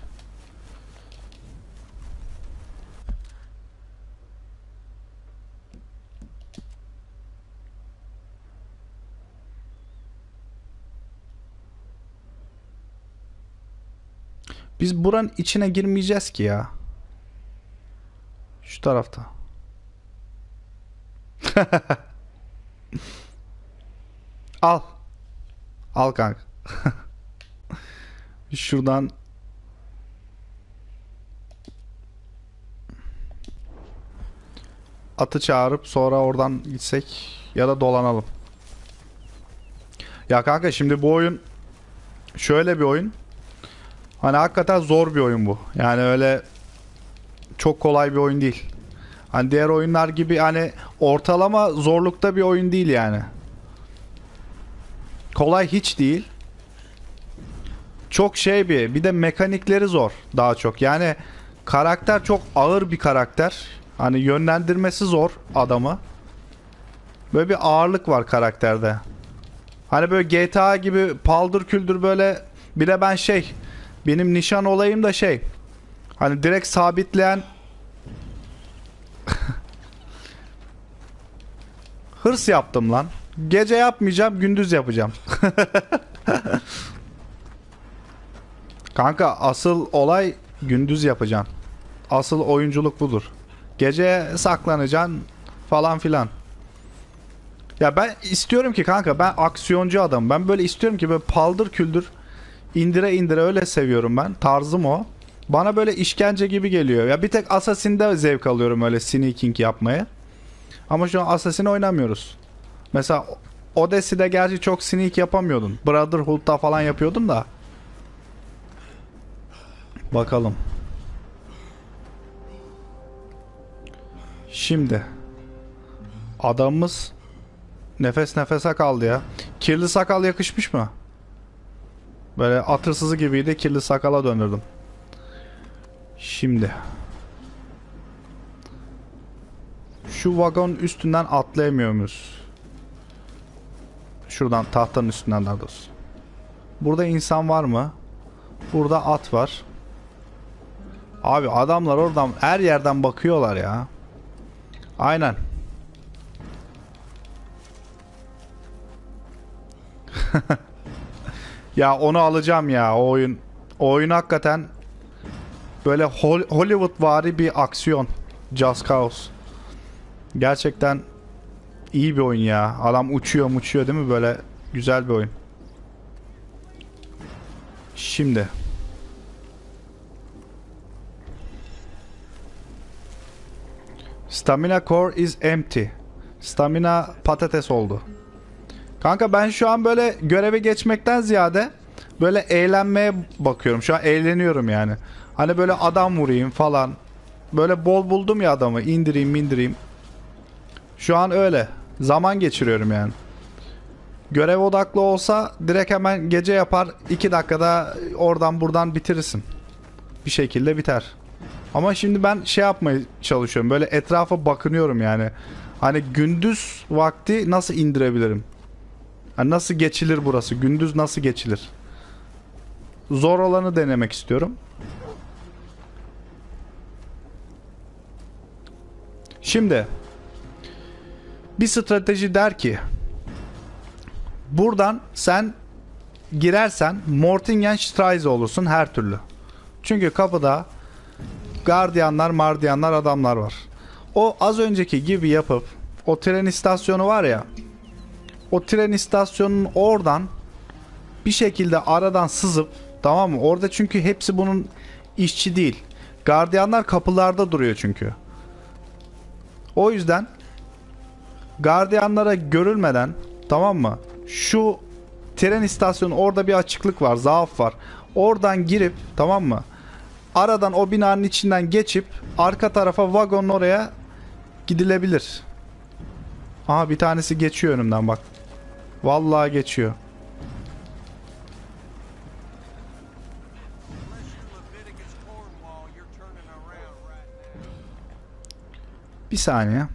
Speaker 1: Biz buranın içine girmeyeceğiz ki ya. Şu tarafta. Al. Al kanka. Şuradan atı çağırıp sonra oradan gitsek ya da dolanalım. Ya kanka şimdi bu oyun şöyle bir oyun. Hani hakikaten zor bir oyun bu. Yani öyle çok kolay bir oyun değil. Hani diğer oyunlar gibi hani ortalama zorlukta bir oyun değil yani. Kolay hiç değil. Çok şey bir, bir de mekanikleri zor daha çok. Yani karakter çok ağır bir karakter. Hani yönlendirmesi zor adamı. Böyle bir ağırlık var karakterde. Hani böyle G T A gibi paldır küldür böyle, bir de ben şey, benim nişan olayım da şey, hani direkt sabitleyen hırs yaptım lan. Gece yapmayacağım, gündüz yapacağım. Kanka asıl olay gündüz yapacaksın. Asıl oyunculuk budur. Gece saklanacaksın falan filan. Ya ben istiyorum ki kanka, ben aksiyoncu adamım. Ben böyle istiyorum ki böyle paldır küldür indire indire öyle seviyorum ben. Tarzım o. Bana böyle işkence gibi geliyor. Ya bir tek Assassin'de zevk alıyorum öyle sneaking yapmaya. Ama şu an Assassin oynamıyoruz. Mesela Odyssey'de gerçi çok sneak yapamıyordun. Brotherhood'da falan yapıyordun da. Bakalım. Şimdi adamımız nefes nefese kaldı ya. Kirli sakal yakışmış mı? Böyle at hırsızı gibiydi. Kirli sakala döndürdüm. Şimdi şu vagon üstünden atlayamıyor muyuz? Şuradan tahtanın üstünden daha doğrusu. Burada insan var mı? Burada at var. Abi adamlar oradan her yerden bakıyorlar ya. Aynen. Ya onu alacağım ya, o oyun. O oyun hakikaten böyle Hollywood vari bir aksiyon. Just Cause. Gerçekten iyi bir oyun ya. Adam uçuyor uçuyor değil mi? Böyle güzel bir oyun. Şimdi Stamina core is empty. Stamina patates oldu. Kanka ben şu an böyle göreve geçmekten ziyade böyle eğlenmeye bakıyorum. Şu an eğleniyorum yani. Hani böyle adam vurayım falan. Böyle bol buldum ya adamı. İndireyim indireyim. Şu an öyle. Zaman geçiriyorum yani. Görev odaklı olsa direkt hemen gece yapar. iki dakikada oradan buradan bitirirsin. Bir şekilde biter. Ama şimdi ben şey yapmaya çalışıyorum. Böyle etrafa bakınıyorum yani. Hani gündüz vakti nasıl indirebilirim? Hani nasıl geçilir burası? Gündüz nasıl geçilir? Zor olanı denemek istiyorum. Şimdi bir strateji der ki buradan sen girersen Mortingenstraße olursun her türlü. Çünkü kapıda gardiyanlar, mardiyanlar, adamlar var. O az önceki gibi yapıp o tren istasyonu var ya, o tren istasyonunun oradan bir şekilde aradan sızıp, tamam mı? Orada çünkü hepsi bunun işçi değil. Gardiyanlar kapılarda duruyor çünkü. O yüzden gardiyanlara görülmeden, tamam mı? Şu tren istasyonu orada bir açıklık var, zaaf var. Oradan girip, tamam mı? Aradan o binanın içinden geçip arka tarafa vagonun oraya gidilebilir. Aha bir tanesi geçiyor önümden bak. Vallahi geçiyor. Bir saniye.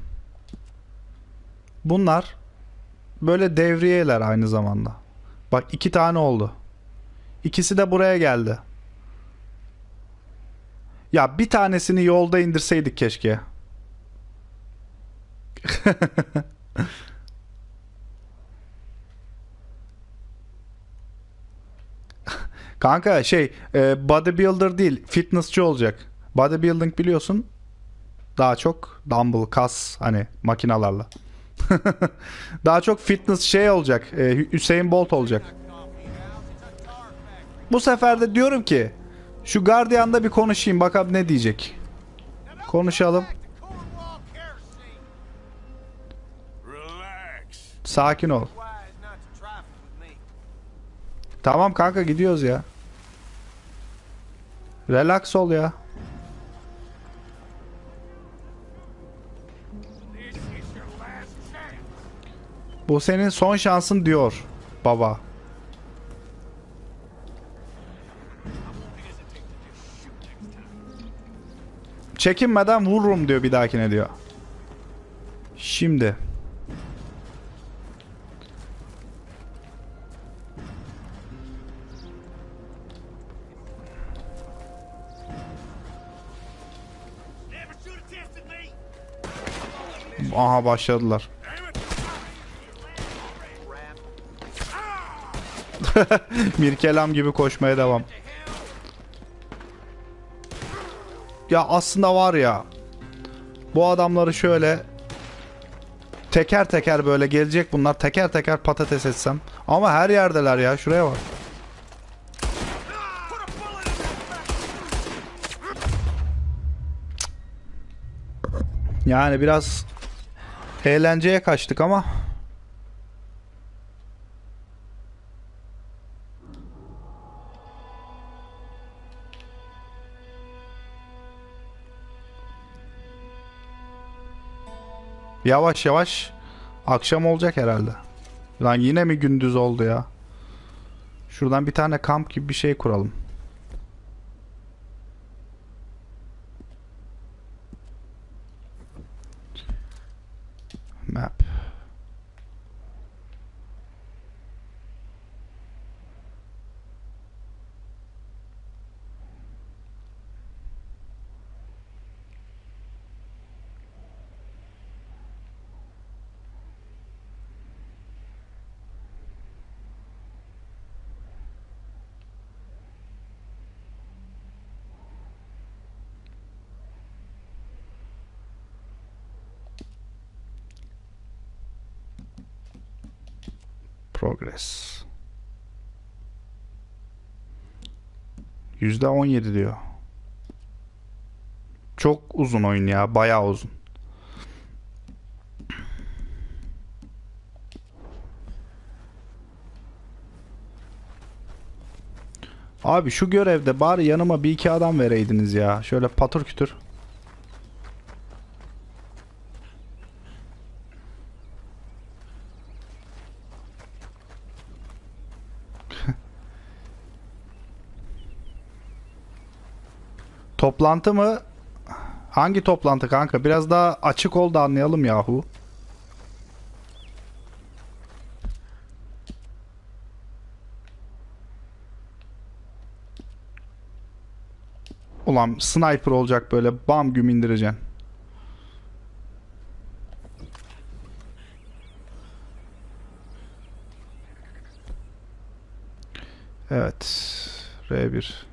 Speaker 1: Bunlar böyle devriyeler aynı zamanda. Bak iki tane oldu. İkisi de buraya geldi. Ya bir tanesini yolda indirseydik keşke. Kanka şey e, bodybuilder değil, fitnessçi olacak. Bodybuilding biliyorsun. Daha çok dumbbell, kas hani makinalarla. Daha çok fitness şey olacak. E, Hüseyin Bolt olacak. Bu sefer de diyorum ki şu gardiyanla bir konuşayım bakalım ne diyecek. Konuşalım. Sakin ol. Tamam kanka gidiyoruz ya. Relax ol ya. Bu senin son şansın diyor baba. Çekinmeden vururum diyor bir dahakine diyor. Şimdi. Aha başladılar. Mirkelam gibi koşmaya devam. Ya aslında var ya, bu adamları şöyle teker teker böyle gelecek bunlar, teker teker patates etsem. Ama her yerdeler ya, şuraya bak. Yani biraz eğlenceye kaçtık ama yavaş yavaş akşam olacak herhalde. Lan yine mi gündüz oldu ya? Şuradan bir tane kamp gibi bir şey kuralım. Map. Progress. yüzde on yedi diyor. Çok uzun oyun ya. Bayağı uzun. Abi şu görevde bari yanıma bir iki adam vereydiniz ya. Şöyle patır kütür. Toplantı mı? Hangi toplantı kanka? Biraz daha açık ol da anlayalım yahu. Ulan sniper olacak böyle bam güm indireceksin. Evet. R bir.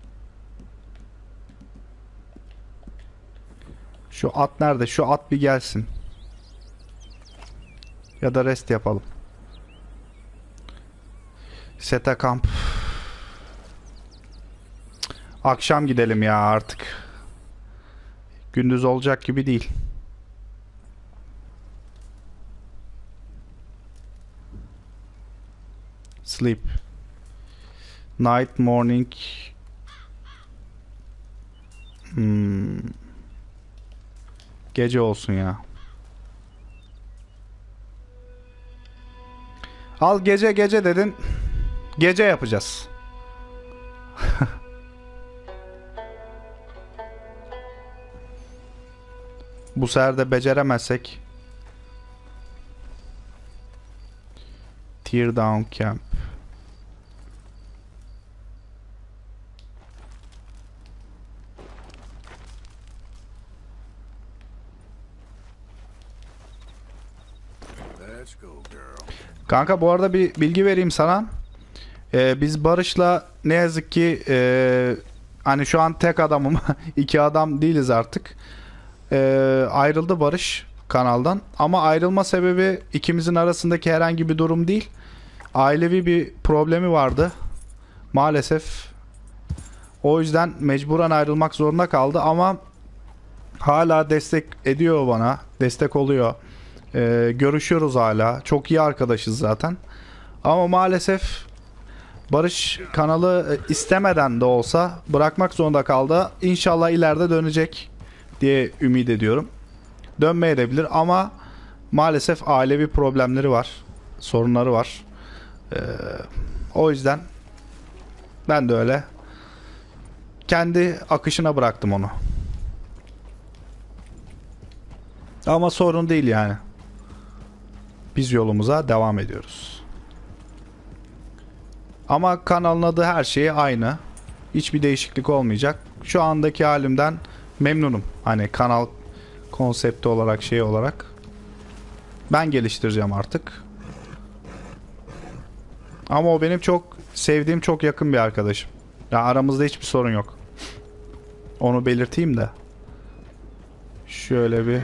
Speaker 1: Şu at nerede? Şu at bir gelsin. Ya da rest yapalım. Sete kamp. Akşam gidelim ya artık. Gündüz olacak gibi değil. Sleep. Night, morning. Hmm. Gece olsun ya. Al gece gece dedin. Gece yapacağız. Bu sefer de beceremezsek. Tear down camp.
Speaker 5: Let's go, girl.
Speaker 1: Kanka bu arada bir bilgi vereyim sana. Ee, biz Barış'la ne yazık ki e, hani şu an tek adamım. iki adam değiliz artık. Ee, ayrıldı Barış kanaldan. Ama ayrılma sebebi ikimizin arasındaki herhangi bir durum değil. Ailevi bir problemi vardı. Maalesef. O yüzden mecburen ayrılmak zorunda kaldı ama hala destek ediyor bana. Destek oluyor. Ee, görüşüyoruz hala. Çok iyi arkadaşız zaten. Ama maalesef Barış kanalı istemeden de olsa bırakmak zorunda kaldı. İnşallah ileride dönecek diye ümit ediyorum. Dönmeyebilir ama maalesef ailevi problemleri var. Sorunları var. Ee, o yüzden ben de öyle kendi akışına bıraktım onu. Ama sorun değil yani. Biz yolumuza devam ediyoruz. Ama kanalın adı her şeyi aynı. Hiçbir değişiklik olmayacak. Şu andaki halimden memnunum. Hani kanal konsepti olarak, şey olarak. Ben geliştireceğim artık. Ama o benim çok sevdiğim, çok yakın bir arkadaşım. Ya aramızda hiçbir sorun yok. Onu belirteyim de. Şöyle bir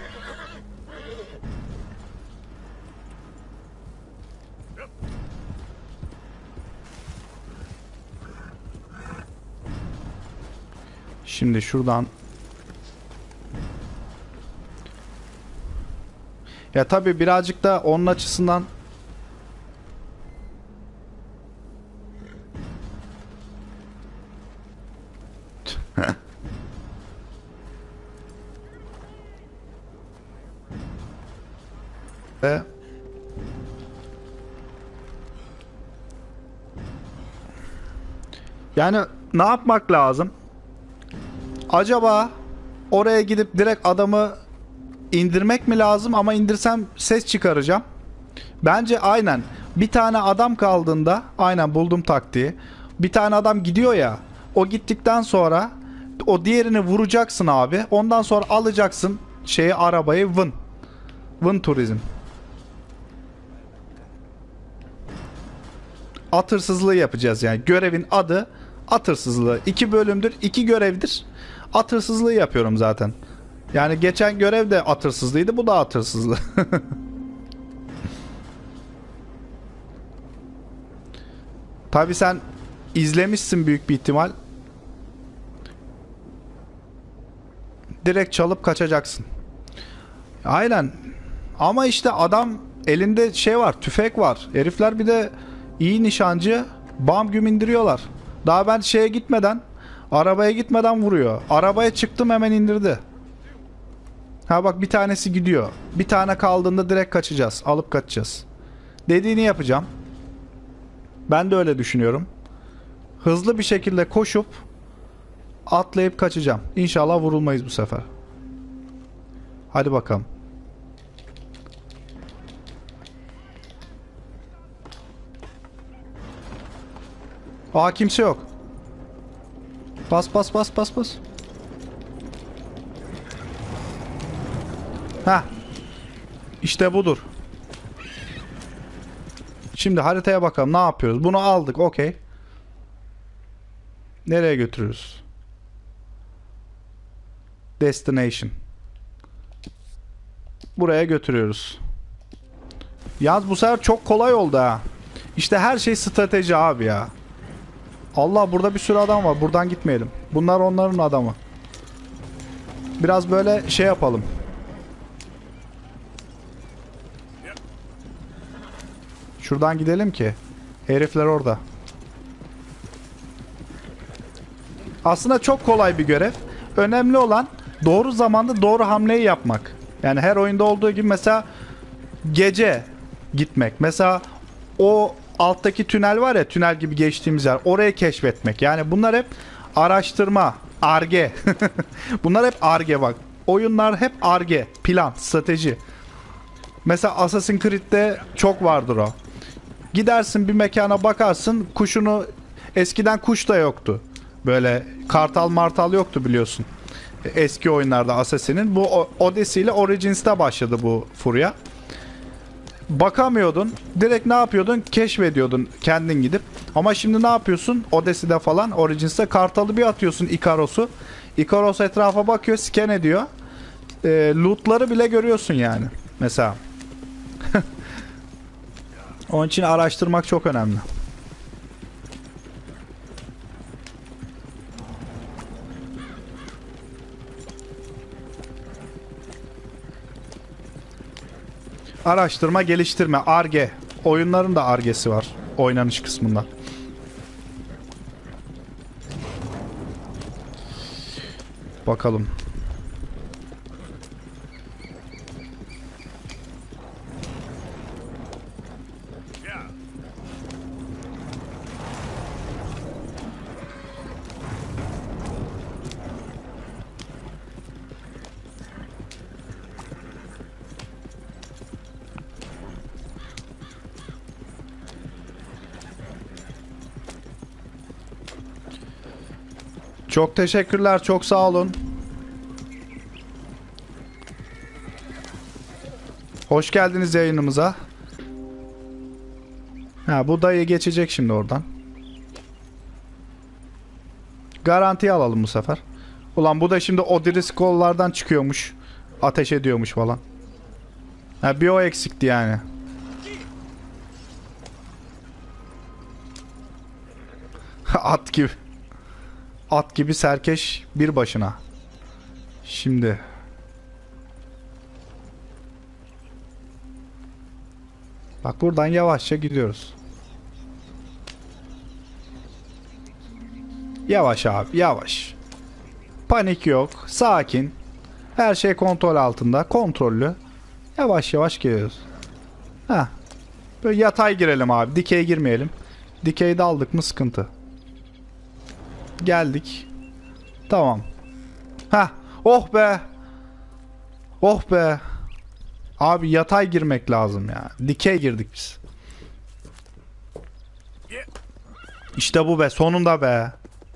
Speaker 1: Şimdi şuradan ya tabii birazcık da onun açısından ve yani ne yapmak lazım? Acaba oraya gidip direkt adamı indirmek mi lazım? Ama indirsem ses çıkaracağım. Bence aynen. Bir tane adam kaldığında aynen buldum taktiği. Bir tane adam gidiyor ya. O gittikten sonra o diğerini vuracaksın abi. Ondan sonra alacaksın şeyi, arabayı, vın. Vın turizm. At hırsızlığı yapacağız yani. Görevin adı at hırsızlığı. İki bölümdür, iki görevdir. At hırsızlığı yapıyorum zaten. Yani geçen görev de at hırsızlığıydı, bu da at hırsızlığı. Tabii sen izlemişsin büyük bir ihtimal. Direkt çalıp kaçacaksın. Aynen. Ama işte adam elinde şey var, tüfek var. Herifler bir de iyi nişancı, bam güm indiriyorlar. Daha ben şeye gitmeden, arabaya gitmeden vuruyor. Arabaya çıktım hemen indirdi. Ha bak bir tanesi gidiyor. Bir tane kaldığında direkt kaçacağız. Alıp kaçacağız. Dediğini yapacağım. Ben de öyle düşünüyorum. Hızlı bir şekilde koşup atlayıp kaçacağım. İnşallah vurulmayız bu sefer. Hadi bakalım. Aa kimse yok. Bas bas bas bas bas. Heh. İşte budur. Şimdi haritaya bakalım ne yapıyoruz. Bunu aldık okey. Nereye götürürüz? Destination. Buraya götürüyoruz. Yalnız bu sefer çok kolay oldu ha. İşte her şey strateji abi ya. Allah burada bir sürü adam var. Buradan gitmeyelim. Bunlar onların adamı. Biraz böyle şey yapalım. Şuradan gidelim ki. Herifler orada. Aslında çok kolay bir görev. Önemli olan doğru zamanda doğru hamleyi yapmak. Yani her oyunda olduğu gibi mesela gece gitmek. Mesela o alttaki tünel var ya, tünel gibi geçtiğimiz yer. Orayı keşfetmek. Yani bunlar hep araştırma, Ar-Ge. Bunlar hep Ar-Ge bak. Oyunlar hep Ar-Ge. Plan, strateji. Mesela Assassin's Creed'de çok vardır o. Gidersin bir mekana bakarsın, kuşunu, eskiden kuş da yoktu. Böyle kartal martal yoktu biliyorsun. Eski oyunlarda Assassin'in. Bu Odyssey ile Origins'te başladı bu furya. Bakamıyordun. Direkt ne yapıyordun? Keşfediyordun kendin gidip. Ama şimdi ne yapıyorsun? Odyssey'de falan, Origins'te kartalı bir atıyorsun Ikaros'u. Ikaros etrafa bakıyor, scan ediyor. E, lootları bile görüyorsun yani. Mesela. Onun için araştırmak çok önemli. Araştırma, geliştirme, Ar-Ge. Oyunların da Ar-Ge'si var. Oynanış kısmında. Bakalım. Çok teşekkürler. Çok sağ olun. Hoş geldiniz yayınımıza. Ha, bu dayı geçecek şimdi oradan. Garantiye alalım bu sefer. Ulan bu da şimdi Odiris kollardan çıkıyormuş. Ateş ediyormuş falan. Ha, bir o eksikti yani. At gibi. At gibi serkeş bir başına. Şimdi. Bak buradan yavaşça gidiyoruz. Yavaş abi, yavaş. Panik yok, sakin. Her şey kontrol altında, kontrollü. Yavaş yavaş gidiyoruz. Heh. Böyle yatay girelim abi, dikey girmeyelim. Dikeyde aldık mı sıkıntı. Geldik. Tamam. Heh. Oh be. Oh be. Abi yatay girmek lazım ya. Dikey girdik biz. İşte bu be. Sonunda be.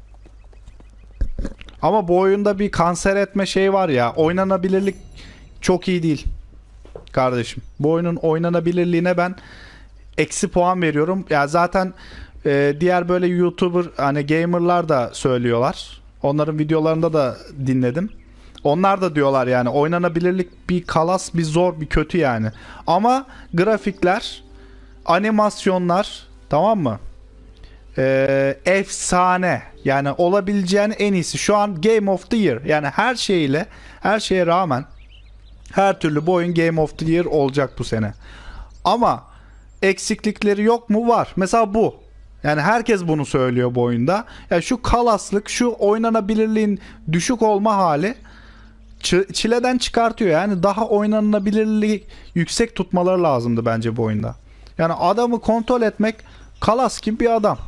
Speaker 1: Ama bu oyunda bir kanser etme şeyi var ya. Oynanabilirlik çok iyi değil. Kardeşim. Bu oyunun oynanabilirliğine ben eksi puan veriyorum. Ya zaten e, diğer böyle YouTuber hani gamerlar da söylüyorlar. Onların videolarında da dinledim. Onlar da diyorlar yani oynanabilirlik bir kalas, bir zor, bir kötü yani. Ama grafikler, animasyonlar, tamam mı? Ee, efsane. Yani olabileceğin en iyisi. Şu an Game of the Year. Yani her şeyle, her şeye rağmen her türlü bu oyun Game of the Year olacak bu sene. Ama eksiklikleri yok mu? Var. Mesela bu. Yani herkes bunu söylüyor bu oyunda. Yani şu kalaslık, şu oynanabilirliğin düşük olma hali çı- çileden çıkartıyor. Yani daha oynanabilirliği yüksek tutmaları lazımdı bence bu oyunda. Yani adamı kontrol etmek kalas gibi bir adam.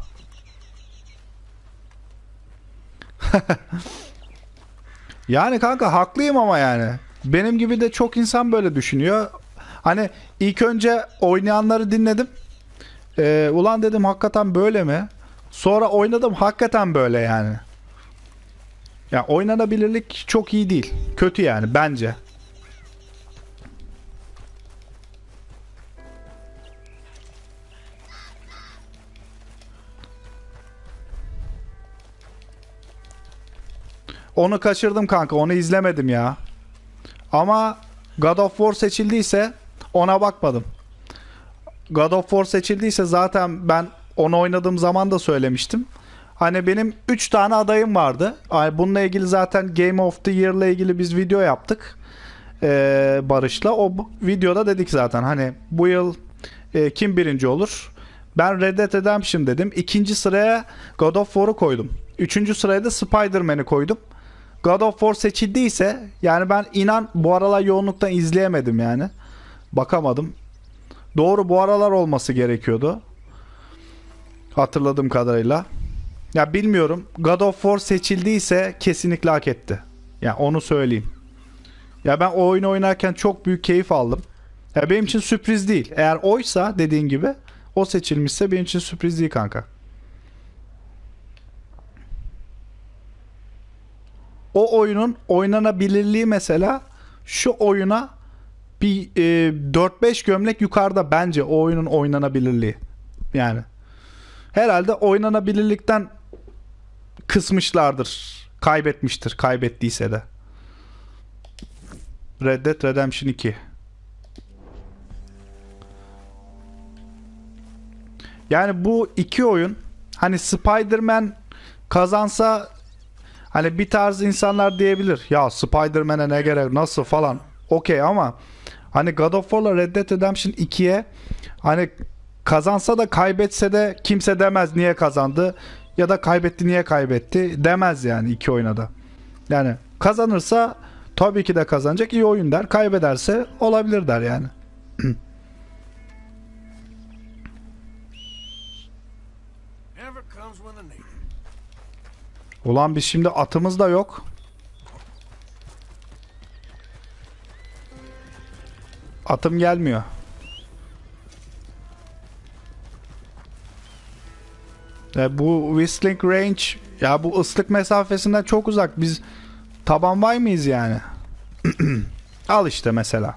Speaker 1: Yani kanka haklıyım ama yani. Benim gibi de çok insan böyle düşünüyor. Hani ilk önce oynayanları dinledim. Ee, ulan dedim hakikaten böyle mi? Sonra oynadım hakikaten böyle yani. Ya oynanabilirlik çok iyi değil. Kötü yani bence. Onu kaçırdım kanka. Onu izlemedim ya. Ama God of War seçildiyse ona bakmadım. God of War seçildiyse zaten ben onu oynadığım zaman da söylemiştim. Hani benim üç tane adayım vardı. Bununla ilgili zaten Game of the Year ile ilgili biz video yaptık. Ee, Barış'la. O videoda dedik zaten hani bu yıl e, kim birinci olur? Ben Red Dead Redemption dedim. İkinci sıraya God of War'u koydum. Üçüncü sıraya da Spider-Man'i koydum. God of War seçildiyse yani ben inan bu aralar yoğunluktan izleyemedim yani. Bakamadım. Doğru bu aralar olması gerekiyordu. Hatırladığım kadarıyla. Ya bilmiyorum. God of War seçildiyse kesinlikle hak etti. Ya onu söyleyeyim. Ya ben o oyunu oynarken çok büyük keyif aldım. Ya benim için sürpriz değil. Eğer oysa dediğin gibi o seçilmişse benim için sürpriz değil kanka. O oyunun oynanabilirliği mesela şu oyuna bir e, dört beş gömlek yukarıda bence o oyunun oynanabilirliği. Yani herhalde oynanabilirlikten kısmışlardır. Kaybetmiştir. Kaybettiyse de. Red Dead Redemption iki. Yani bu iki oyun hani Spider-Man kazansa hani bir tarz insanlar diyebilir. Ya Spider-Man'e ne gerek nasıl falan. Okey ama hani God of War'la Red Dead Redemption ikiye hani kazansa da kaybetse de kimse demez niye kazandı ya da kaybetti niye kaybetti demez yani iki oyuna da. Yani kazanırsa tabii ki de kazanacak iyi oyun der. Kaybederse olabilir der yani.
Speaker 5: Never comes when I need it.
Speaker 1: Ulan biz şimdi atımız da yok. Atım gelmiyor. E bu Whistling Range ya bu ıslık mesafesinden çok uzak. Biz taban vay mıyız yani? Al işte mesela.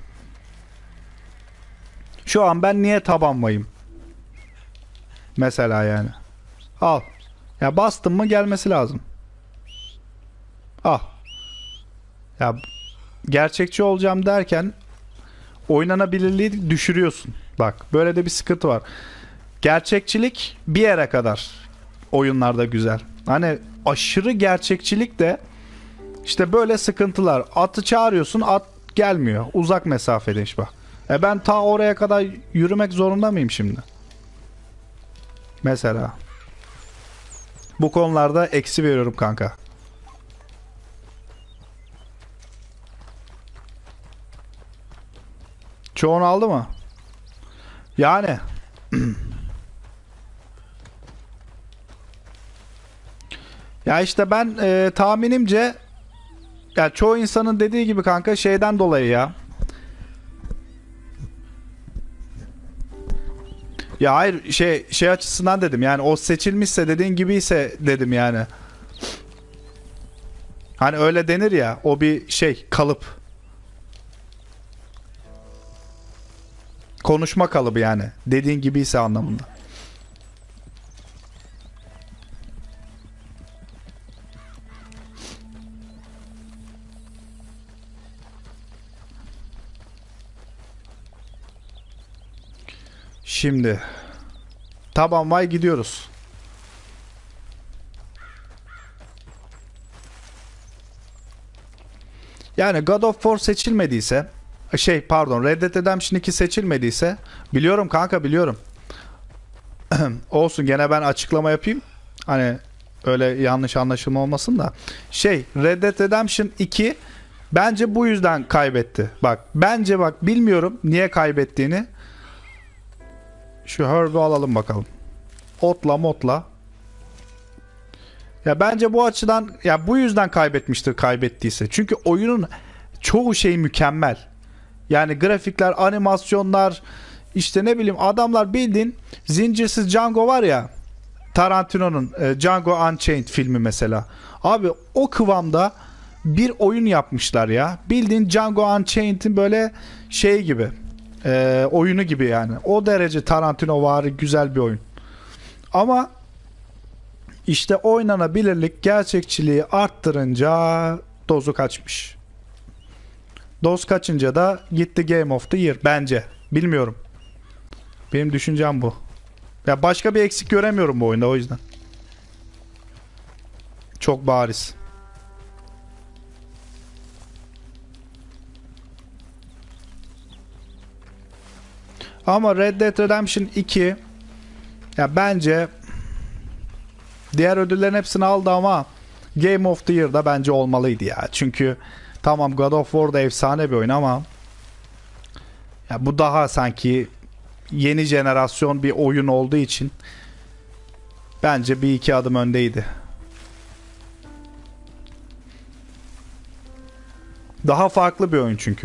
Speaker 1: Şu an ben niye taban vayım? Mesela yani. Al. Ya bastım mı gelmesi lazım. Al. Ya gerçekçi olacağım derken oynanabilirliği düşürüyorsun. Bak böyle de bir sıkıntı var. Gerçekçilik bir yere kadar oyunlarda güzel. Hani aşırı gerçekçilik de işte böyle sıkıntılar. Atı çağırıyorsun at gelmiyor. Uzak mesafede iş bak. E ben ta oraya kadar yürümek zorunda mıyım şimdi? Mesela. Bu konularda eksi veriyorum kanka. Çoğunu aldı mı? Yani. Ya işte ben e, tahminimce ya çoğu insanın dediği gibi kanka şeyden dolayı ya. Ya hayır şey şey açısından dedim yani o seçilmişse dediğin gibiyse dedim yani. Hani öyle denir ya o bir şey kalıp. Konuşma kalıbı yani. Dediğin gibiyse anlamında. Şimdi taban vay gidiyoruz. Yani God of War seçilmediyse şey pardon Red Dead Redemption iki seçilmediyse biliyorum kanka biliyorum. olsun gene ben açıklama yapayım. Hani öyle yanlış anlaşılma olmasın da. Şey, Red Dead Redemption iki bence bu yüzden kaybetti. Bak bence bak bilmiyorum niye kaybettiğini. Şu Herb'ü alalım bakalım. Otla motla. Ya bence bu açıdan ya bu yüzden kaybetmiştir kaybettiyse. Çünkü oyunun çoğu şey mükemmel. Yani grafikler, animasyonlar, işte ne bileyim adamlar bildiğin Zincirsiz Django var ya. Tarantino'nun e, Django Unchained filmi mesela. Abi o kıvamda bir oyun yapmışlar ya. Bildiğin Django Unchained'in böyle şey gibi. E, oyunu gibi yani. O derece Tarantino vari güzel bir oyun. Ama işte oynanabilirlik gerçekçiliği arttırınca dozu kaçmış. Doz kaçınca da gitti Game of the Year bence. Bilmiyorum. Benim düşüncem bu. Ya başka bir eksik göremiyorum bu oyunda o yüzden. Çok bariz. Ama Red Dead Redemption iki ya bence diğer ödüllerin hepsini aldı ama Game of the Year'da bence olmalıydı ya. Çünkü tamam God of War da efsane bir oyun ama ya bu daha sanki yeni jenerasyon bir oyun olduğu için bence bir iki adım öndeydi. Daha farklı bir oyun çünkü.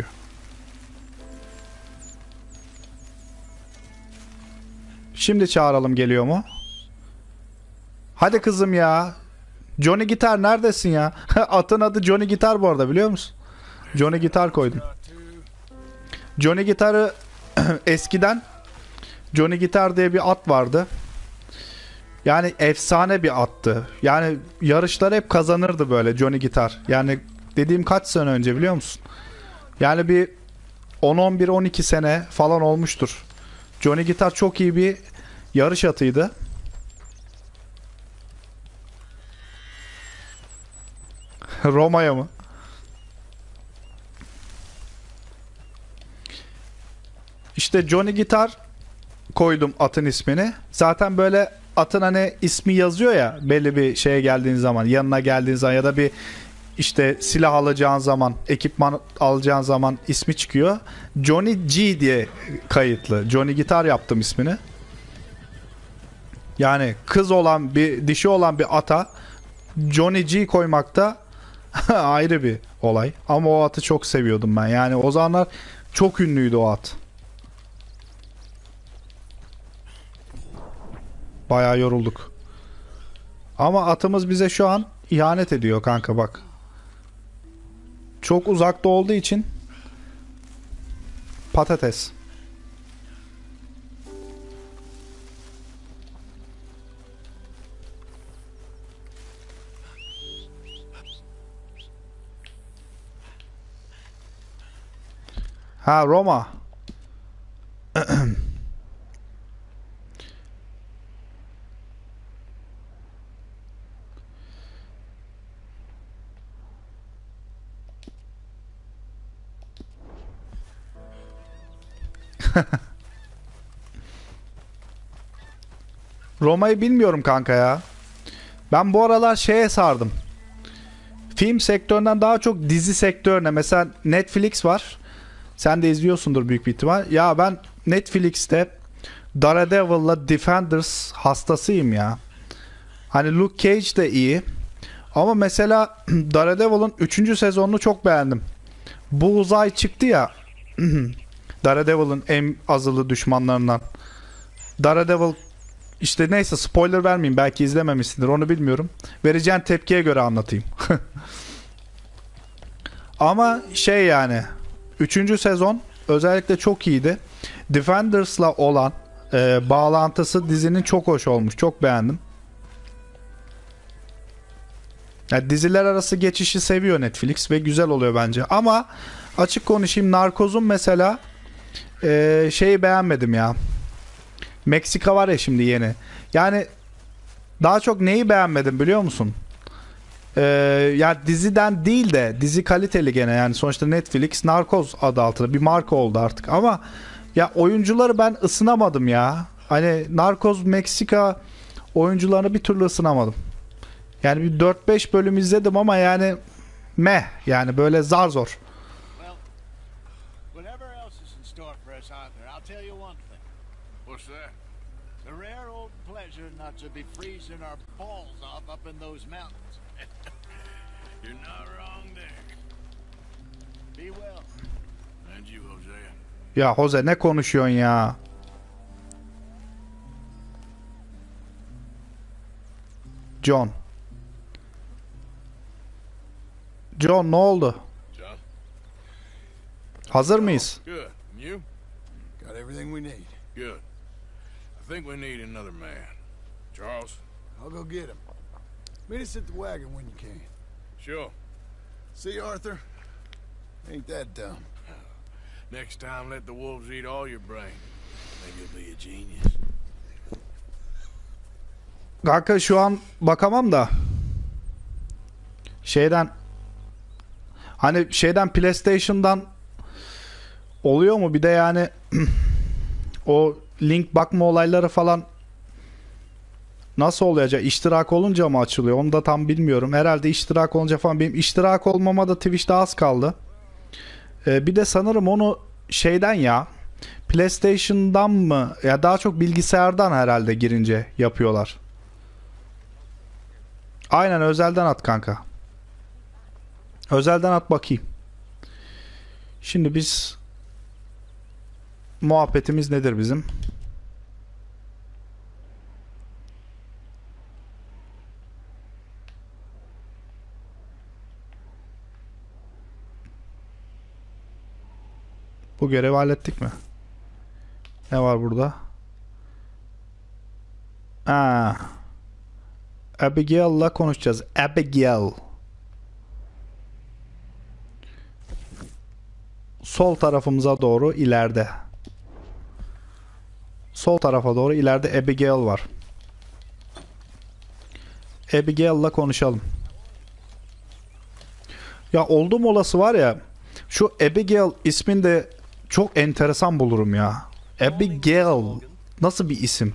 Speaker 1: Şimdi çağıralım geliyor mu? Hadi kızım ya. Johnny Gitar neredesin ya? Atın adı Johnny Gitar bu arada biliyor musun? Johnny Gitar koydum. Johnny Gitar'ı eskiden Johnny Gitar diye bir at vardı. Yani efsane bir attı. Yani yarışları hep kazanırdı böyle Johnny Gitar. Yani dediğim kaç sene önce biliyor musun? Yani bir on on bir on iki sene falan olmuştur. Johnny Gitar çok iyi bir yarış atıydı. Roma'ya mı? İşte Johnny Gitar koydum atın ismini. Zaten böyle atın hani ismi yazıyor ya belli bir şeye geldiğin zaman, yanına geldiğin zaman ya da bir işte silah alacağın zaman, ekipman alacağın zaman ismi çıkıyor. Johnny G diye kayıtlı. Johnny Gitar yaptım ismini. Yani kız olan bir, dişi olan bir ata Johnny G koymakta ayrı bir olay. Ama o atı çok seviyordum ben. Yani o zamanlar çok ünlüydü o at. Bayağı yorulduk. Ama atımız bize şu an ihanet ediyor kanka bak. Çok uzakta olduğu için patates. Ha Roma. Roma'yı bilmiyorum kanka ya. Ben bu aralar şeye sardım. Film sektöründen daha çok dizi sektörüne. Mesela Netflix var. Sen de izliyorsundur büyük bir ihtimal. Ya ben Netflix'te Daredevil'la Defenders hastasıyım ya. Hani Luke Cage de iyi. Ama mesela Daredevil'ın üçüncü sezonunu çok beğendim. Bu uzay çıktı ya. Daredevil'ın en azılı düşmanlarından. Daredevil işte neyse spoiler vermeyeyim. Belki izlememişsindir onu bilmiyorum. Vereceğin tepkiye göre anlatayım. Ama şey yani üçüncü sezon özellikle çok iyiydi. Defenders'la olan e, bağlantısı dizinin çok hoş olmuş. Çok beğendim. Yani diziler arası geçişi seviyor Netflix ve güzel oluyor bence. Ama açık konuşayım Narkoz'un mesela e, şeyi beğenmedim ya. Meksika var ya şimdi yeni. Yani daha çok neyi beğenmedim biliyor musun? Ee, ya diziden değil de dizi kaliteli gene yani sonuçta Netflix Narkoz adı altında bir marka oldu artık ama ya oyuncuları ben ısınamadım ya. Hani Narcos Meksika oyuncularını bir türlü ısınamadım. Yani bir dört beş bölüm izledim ama yani meh, yani böyle zar zor.
Speaker 3: Well, whatever else is in store for us, Arthur, I'll tell you one thing.
Speaker 5: What's that?
Speaker 3: The rare old pleasure not to be freezing our balls off up in those mountains.
Speaker 5: You're not wrong there.
Speaker 3: Be well.
Speaker 5: And you, Hosea.
Speaker 1: Ya Jose ne konuşuyorsun ya? John. John ne oldu?
Speaker 5: John?
Speaker 1: Hazır mıyız?
Speaker 5: Good. And you?
Speaker 7: Got everything we need.
Speaker 5: Good. I think we need another man. Charles?
Speaker 7: I'll go get him. Meet us at the wagon when you can.
Speaker 5: Sure.
Speaker 7: See, Arthur? Ain't that dumb.
Speaker 5: Next time, let the wolves eat all your brain. Maybe you'll be a genius.
Speaker 1: Kanka şu an bakamam da şeyden, hani şeyden, PlayStation'dan oluyor mu bir de yani o link bakma olayları falan nasıl olacak? İştirak olunca mı açılıyor? Onu da tam bilmiyorum. Herhalde iştirak olunca falan. Benim iştirak olmama da Twitch'te az kaldı. Ee, bir de sanırım onu şeyden, ya PlayStation'dan mı, ya daha çok bilgisayardan herhalde girince yapıyorlar. Aynen, özelden at kanka. Özelden at bakayım. Şimdi biz muhabbetimiz nedir bizim? Bu görevi hallettik mi? Ne var burada? Aa. Abigail'la konuşacağız. Abigail. Sol tarafımıza doğru ileride. Sol tarafa doğru ileride Abigail var. Abigail'la konuşalım. Ya oldum olası var ya, şu Abigail ismini de çok enteresan bulurum ya. Abigail nasıl bir isim?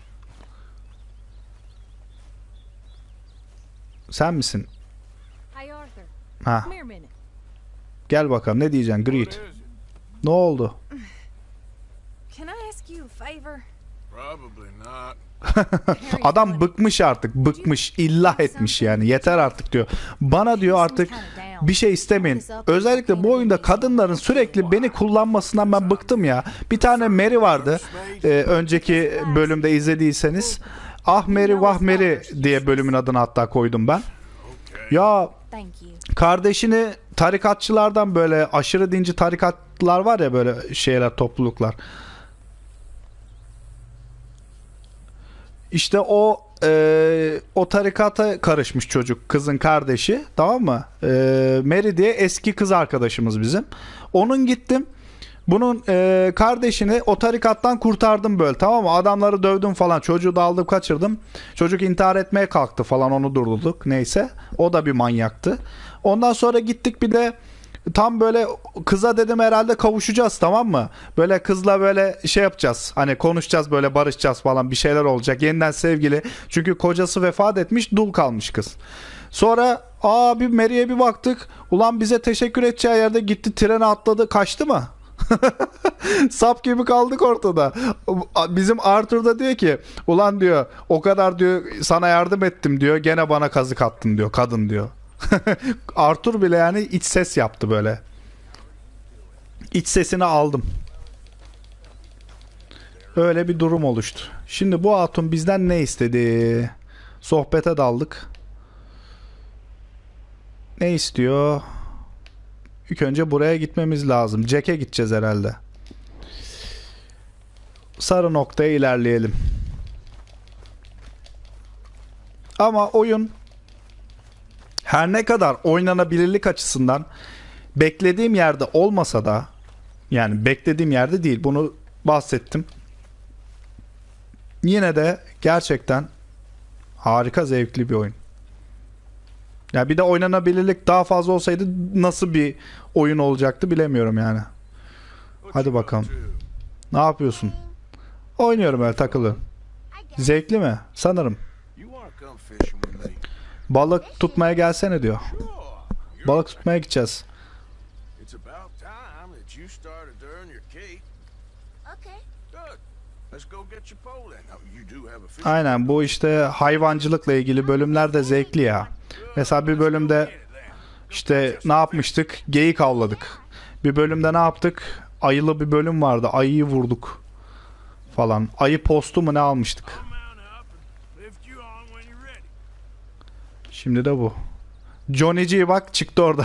Speaker 1: Sen misin?
Speaker 6: Hey, Arthur.
Speaker 1: Ha,
Speaker 6: Come here a minute.
Speaker 1: gel bakalım, ne diyeceksin
Speaker 5: What
Speaker 1: Greed?
Speaker 5: is it?
Speaker 1: Ne oldu?
Speaker 6: Can I ask you a favor?
Speaker 5: Probably not.
Speaker 6: Harry's
Speaker 1: Adam
Speaker 6: funny.
Speaker 1: bıkmış artık, bıkmış, illah etmiş yani, yeter artık diyor. Bana diyor artık bir şey istemeyin. Özellikle bu oyunda kadınların sürekli beni kullanmasından ben bıktım ya. Bir tane Mary vardı, e, önceki bölümde izlediyseniz. Ah Mary vah Mary diye bölümün adını hatta koydum ben. Ya
Speaker 6: Thank you.
Speaker 1: kardeşini tarikatçılardan, böyle aşırı dinci tarikatlar var ya, böyle şeyler, topluluklar. İşte o e, o tarikata karışmış çocuk, kızın kardeşi, tamam mı? E, Mary diye eski kız arkadaşımız bizim. Onun gittim. Bunun e, kardeşini o tarikattan kurtardım böyle, tamam mı? Adamları dövdüm falan. Çocuğu da aldım kaçırdım. Çocuk intihar etmeye kalktı falan, onu durdurduk. Neyse. O da bir manyaktı. Ondan sonra gittik bir de tam böyle kıza dedim herhalde kavuşacağız, tamam mı? Böyle kızla böyle şey yapacağız. Hani konuşacağız, böyle barışacağız falan, bir şeyler olacak. Yeniden sevgili. Çünkü kocası vefat etmiş, dul kalmış kız. Sonra aa bir Mary'e bir baktık. Ulan bize teşekkür edeceği yerde gitti, trene atladı, kaçtı mı? Sap gibi kaldık ortada. Bizim Arthur da diyor ki ulan diyor, o kadar diyor sana yardım ettim diyor, gene bana kazık attın diyor kadın diyor. Arthur bile yani iç ses yaptı böyle. İç sesini aldım. Öyle bir durum oluştu. Şimdi bu hatun bizden ne istedi? Sohbete daldık. Ne istiyor? İlk önce buraya gitmemiz lazım. Jack'e gideceğiz herhalde. Sarı noktaya ilerleyelim. Ama oyun her ne kadar oynanabilirlik açısından beklediğim yerde olmasa da, yani beklediğim yerde değil, bunu bahsettim. Yine de gerçekten harika, zevkli bir oyun. Ya bir de oynanabilirlik daha fazla olsaydı nasıl bir oyun olacaktı bilemiyorum yani. Hadi bakalım. Ne yapıyorsun? Oynuyorum öyle takılıyorum. Zevkli mi? Sanırım.
Speaker 5: You wanna come fishing with me?
Speaker 1: Balık tutmaya gelsene diyor.
Speaker 5: Sure. You're
Speaker 1: Balık tutmaya gideceğiz.
Speaker 5: It's about time that you started to earn your keep.
Speaker 6: Okay.
Speaker 5: Good. Let's go get your pole then. Now, you do have a fishing
Speaker 1: Aynen, bu işte hayvancılıkla ilgili bölümler de zevkli ya. Mesela bir bölümde işte ne yapmıştık? Geyik avladık. Bir bölümde ne yaptık? Ayılı bir bölüm vardı. Ayıyı vurduk falan. Ayı postu mu ne almıştık?
Speaker 5: mount up and lift you on when you're ready.
Speaker 1: Şimdi de bu. Johnny G bak çıktı orada.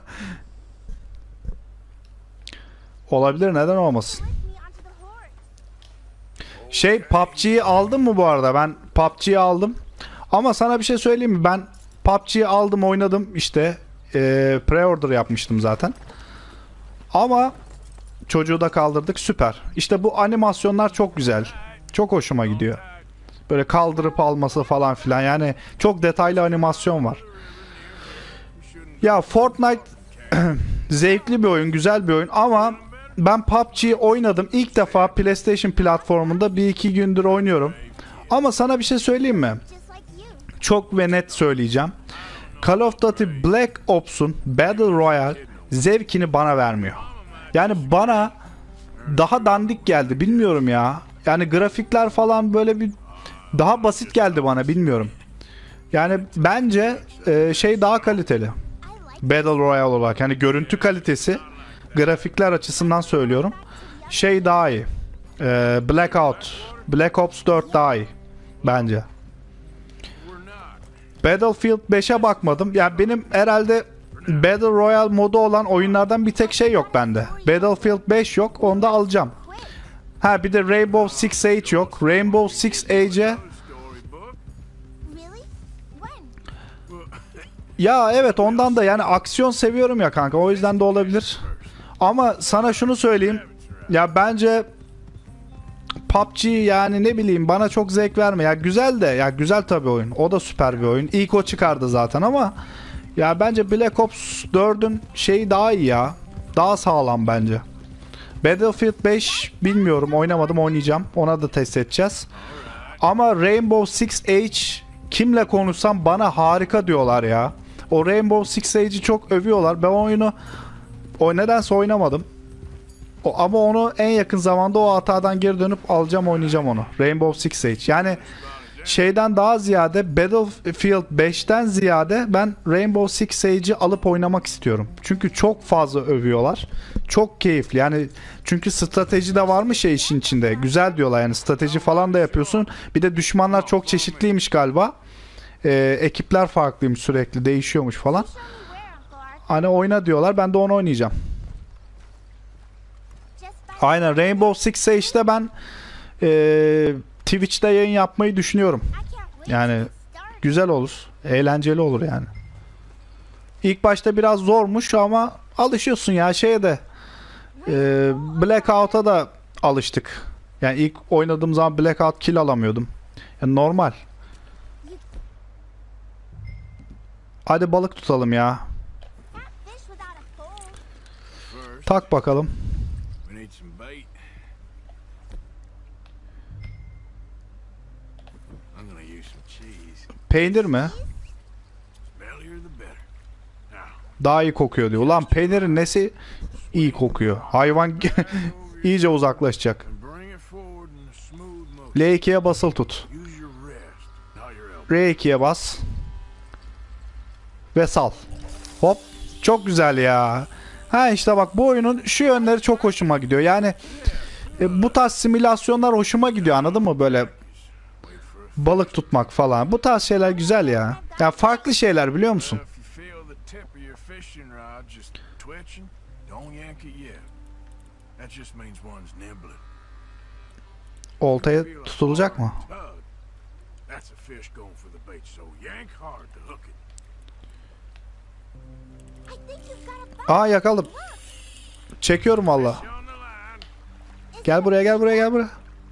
Speaker 1: Olabilir, neden olmasın?
Speaker 6: Me onto the horse.
Speaker 1: Şey, P U B G'yi aldın mı bu arada? Ben P U B G'yi aldım. Ama sana bir şey söyleyeyim mi? Ben P U B G'yi aldım, oynadım işte. E, pre-order yapmıştım zaten. Ama çocuğu da kaldırdık, süper. İşte bu animasyonlar çok güzel. Çok hoşuma gidiyor. Böyle kaldırıp alması falan filan. Yani çok detaylı animasyon var. Ya Fortnite zevkli bir oyun, güzel bir oyun ama ben P U B G'yi oynadım. İlk defa PlayStation platformunda bir iki gündür oynuyorum. Ama sana bir şey söyleyeyim mi?
Speaker 6: Just like you.
Speaker 1: Çok ve net söyleyeceğim. Call of Duty Black Ops'un Battle Royale zevkini bana vermiyor. Yani bana daha dandik geldi, bilmiyorum ya. Yani grafikler falan böyle bir daha basit geldi bana, bilmiyorum. Yani bence e, şey daha kaliteli. Battle Royale olarak, yani görüntü kalitesi, grafikler açısından söylüyorum. Şey daha iyi. E, Blackout, Black Ops dört daha iyi bence. Battlefield beşe bakmadım. Yani benim herhalde Battle Royale modu olan oyunlardan bir tek şey yok bende. Battlefield beş yok, onu da alacağım. Ha bir de Rainbow Six Siege yok. Rainbow Six Siege'e
Speaker 6: Really? When?
Speaker 1: ya evet, ondan da yani aksiyon seviyorum ya kanka, o yüzden de olabilir. Ama sana şunu söyleyeyim. Ya bence P U B G yani ne bileyim bana çok zevk vermiyor. Ya güzel de, ya güzel tabii oyun. O da süper bir oyun. İlk o çıkardı zaten ama ya bence Black Ops dördün şeyi daha iyi ya. Daha sağlam bence. Battlefield beş bilmiyorum, oynamadım, oynayacağım. Ona da test edeceğiz. Ama Rainbow Six Siege kimle konuşsam bana harika diyorlar ya. O Rainbow Six Siege'i çok övüyorlar. Ben oyunu o nedense oynamadım. O, ama onu en yakın zamanda o hatadan geri dönüp alacağım, oynayacağım onu. Rainbow Six Siege. Yani şeyden daha ziyade, Battlefield beşten ziyade ben Rainbow Six Siege'i alıp oynamak istiyorum. Çünkü çok fazla övüyorlar. Çok keyifli. Yani çünkü strateji de varmış şey işin içinde. Güzel diyorlar yani, strateji falan da yapıyorsun. Bir de düşmanlar çok çeşitliymiş galiba. Ee, ekipler farklıymış, sürekli değişiyormuş falan.
Speaker 6: Show me where, Uncle Arthur.
Speaker 1: Hani oyna diyorlar, ben de onu oynayacağım.
Speaker 6: Just by
Speaker 1: Aynen, Rainbow Six Siege'de ben ee, Twitch'te yayın yapmayı düşünüyorum.
Speaker 6: I can't wait
Speaker 1: Yani
Speaker 6: to get started.
Speaker 1: güzel olur. Eğlenceli olur yani. İlk başta biraz zormuş ama alışıyorsun ya şeye de. Ee, Blackout'a da alıştık. Yani ilk oynadığım zaman Blackout kill alamıyordum. Yani normal. Hadi balık tutalım ya.
Speaker 6: Can't fish without a pole.
Speaker 5: First,
Speaker 1: Tak bakalım.
Speaker 5: we need some bait. I'm gonna use some cheese.
Speaker 1: Peynir mi?
Speaker 5: Smellier the better. Now,
Speaker 1: Daha iyi kokuyor diyor. Ulan peynirin nesi iyi kokuyor? Hayvan iyice uzaklaşacak.
Speaker 5: and bring it forward in a smooth motion.
Speaker 1: L iki'ye basılı tut.
Speaker 5: Use your wrist, not your elbow.
Speaker 1: R iki'ye bas. Ve sal. Hop. Çok güzel ya. Ha işte bak, bu oyunun şu yönleri çok hoşuma gidiyor. Yani e, bu tarz simülasyonlar hoşuma gidiyor, anladın mı? Böyle balık tutmak falan. Bu tarz şeyler güzel ya. Ya farklı şeyler, biliyor musun?
Speaker 5: If you feel the tip of your fishing rod just twitching, don't yank it yet. That just means one's nibbling.
Speaker 1: Oltaya
Speaker 5: Feel a
Speaker 1: tutulacak mı?
Speaker 5: hard tug. That's a fish going for the bait, so yank hard to hook it.
Speaker 6: I think you've got a bite.
Speaker 1: Aa, yakaladım. Çekiyorum valla.
Speaker 5: Fish on the line.
Speaker 1: Gel buraya, gel buraya, gel buraya.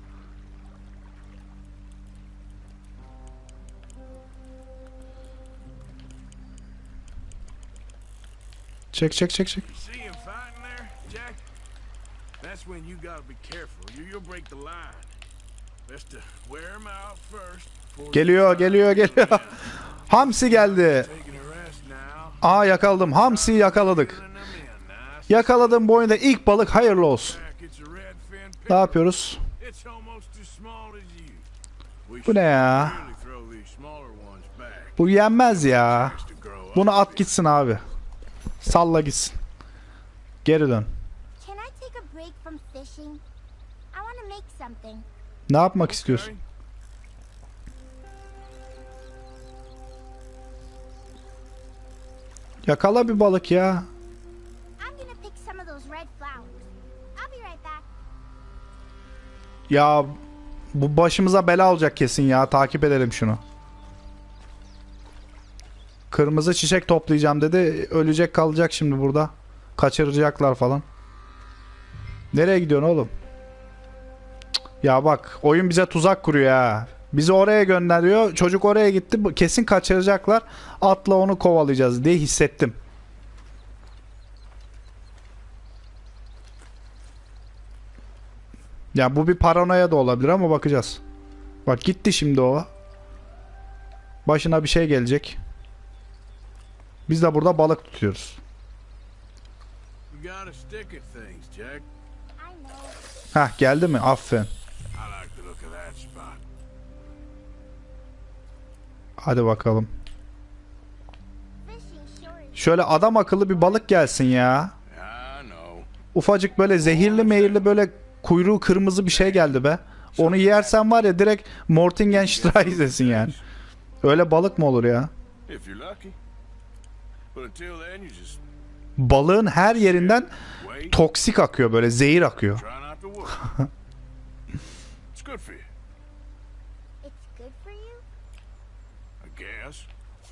Speaker 1: Çek çek çek çek.
Speaker 5: You see him fighting there, Jack? That's when you gotta be careful. You, you'll break the line. Best to wear 'em out first before
Speaker 1: Geliyor, geliyor, geliyor. Hamsi geldi.
Speaker 5: taking a rest now.
Speaker 1: Aa yakaladım. Hamsiyi yakaladık.
Speaker 5: Filling 'em in nice.
Speaker 1: Yakaladım bu oyunda ilk balık, hayırlı olsun.
Speaker 5: Back, it's a redfin
Speaker 1: Ne
Speaker 5: pickerel.
Speaker 1: yapıyoruz?
Speaker 5: It's almost as small as you. We
Speaker 1: Bu ne ya?
Speaker 5: should really throw these smaller ones back.
Speaker 1: Bu yenmez ya.
Speaker 5: Just to grow up.
Speaker 1: Bunu at gitsin abi. Salla gitsin. Geri dön.
Speaker 6: Can I take a break from fishing? I want to make something.
Speaker 1: Ne yapmak istiyorsun? Yakala bir balık ya.
Speaker 6: I'm gonna pick some of those red flowers. I'll be right back.
Speaker 1: Ya bu başımıza bela olacak kesin ya. Takip edelim şunu. Kırmızı çiçek toplayacağım dedi. Ölecek kalacak şimdi burada. Kaçıracaklar falan. Nereye gidiyorsun oğlum? Cık, ya bak oyun bize tuzak kuruyor ha. Bizi oraya gönderiyor. Çocuk oraya gitti. Bu- Kesin kaçıracaklar. Atla onu kovalayacağız diye hissettim. Ya bu bir paranoya da olabilir ama bakacağız. Bak gitti şimdi o. Başına bir şey gelecek. Biz de burada balık tutuyoruz.
Speaker 5: You gotta stick at things, Jack.
Speaker 6: I know.
Speaker 1: Heh geldi mi? Aferin.
Speaker 5: I like the look of that spot.
Speaker 1: Hadi bakalım.
Speaker 6: Fishing sure is
Speaker 1: Şöyle adam akıllı bir balık gelsin ya.
Speaker 5: I know.
Speaker 1: Ufacık böyle zehirli meyirli böyle kuyruğu kırmızı bir şey geldi be. Onu yersen var ya direkt Mortingenstreise'sin yani. Öyle balık mı olur ya?
Speaker 5: If you're lucky. But until then, you just
Speaker 1: Balığın her yerinden
Speaker 5: wait.
Speaker 1: toksik akıyor böyle zehir akıyor.
Speaker 5: Try not to worry. It's good for you,
Speaker 6: it's good for you?
Speaker 5: I guess.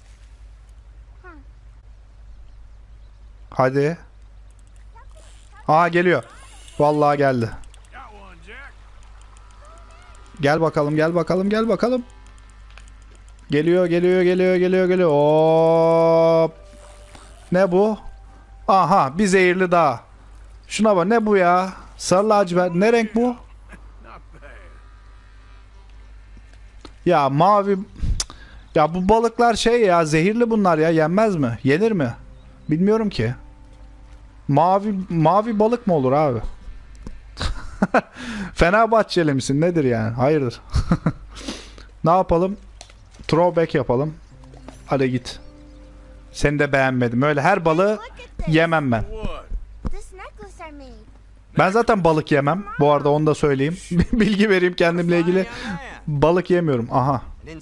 Speaker 1: Hadi. Aa geliyor. Vallahi geldi.
Speaker 5: Got one, Jack.
Speaker 1: Gel bakalım, gel bakalım, gel bakalım. Geliyor, geliyor, geliyor, geliyor, geliyor. Hop. Ne bu? Aha, bir zehirli daha. Şuna bak, ne bu ya? Sarı lacivert. Ne renk bu?
Speaker 5: Not bad.
Speaker 1: Ya mavi. Ya bu balıklar şey ya, zehirli bunlar ya. Yenmez mi? Yenir mi? Bilmiyorum ki. Mavi mavi balık mı olur abi? Fenerbahçeli misin? Nedir yani? Hayırdır? Ne yapalım? Throwback yapalım. Hadi git. Seni de beğenmedim. Öyle her balığı
Speaker 6: Look at this.
Speaker 1: yemem ben.
Speaker 5: What?
Speaker 6: This necklace I made.
Speaker 1: Ben zaten balık yemem. Bu arada onu da söyleyeyim. Bilgi vereyim kendimle ilgili. Balık yemiyorum. Aha.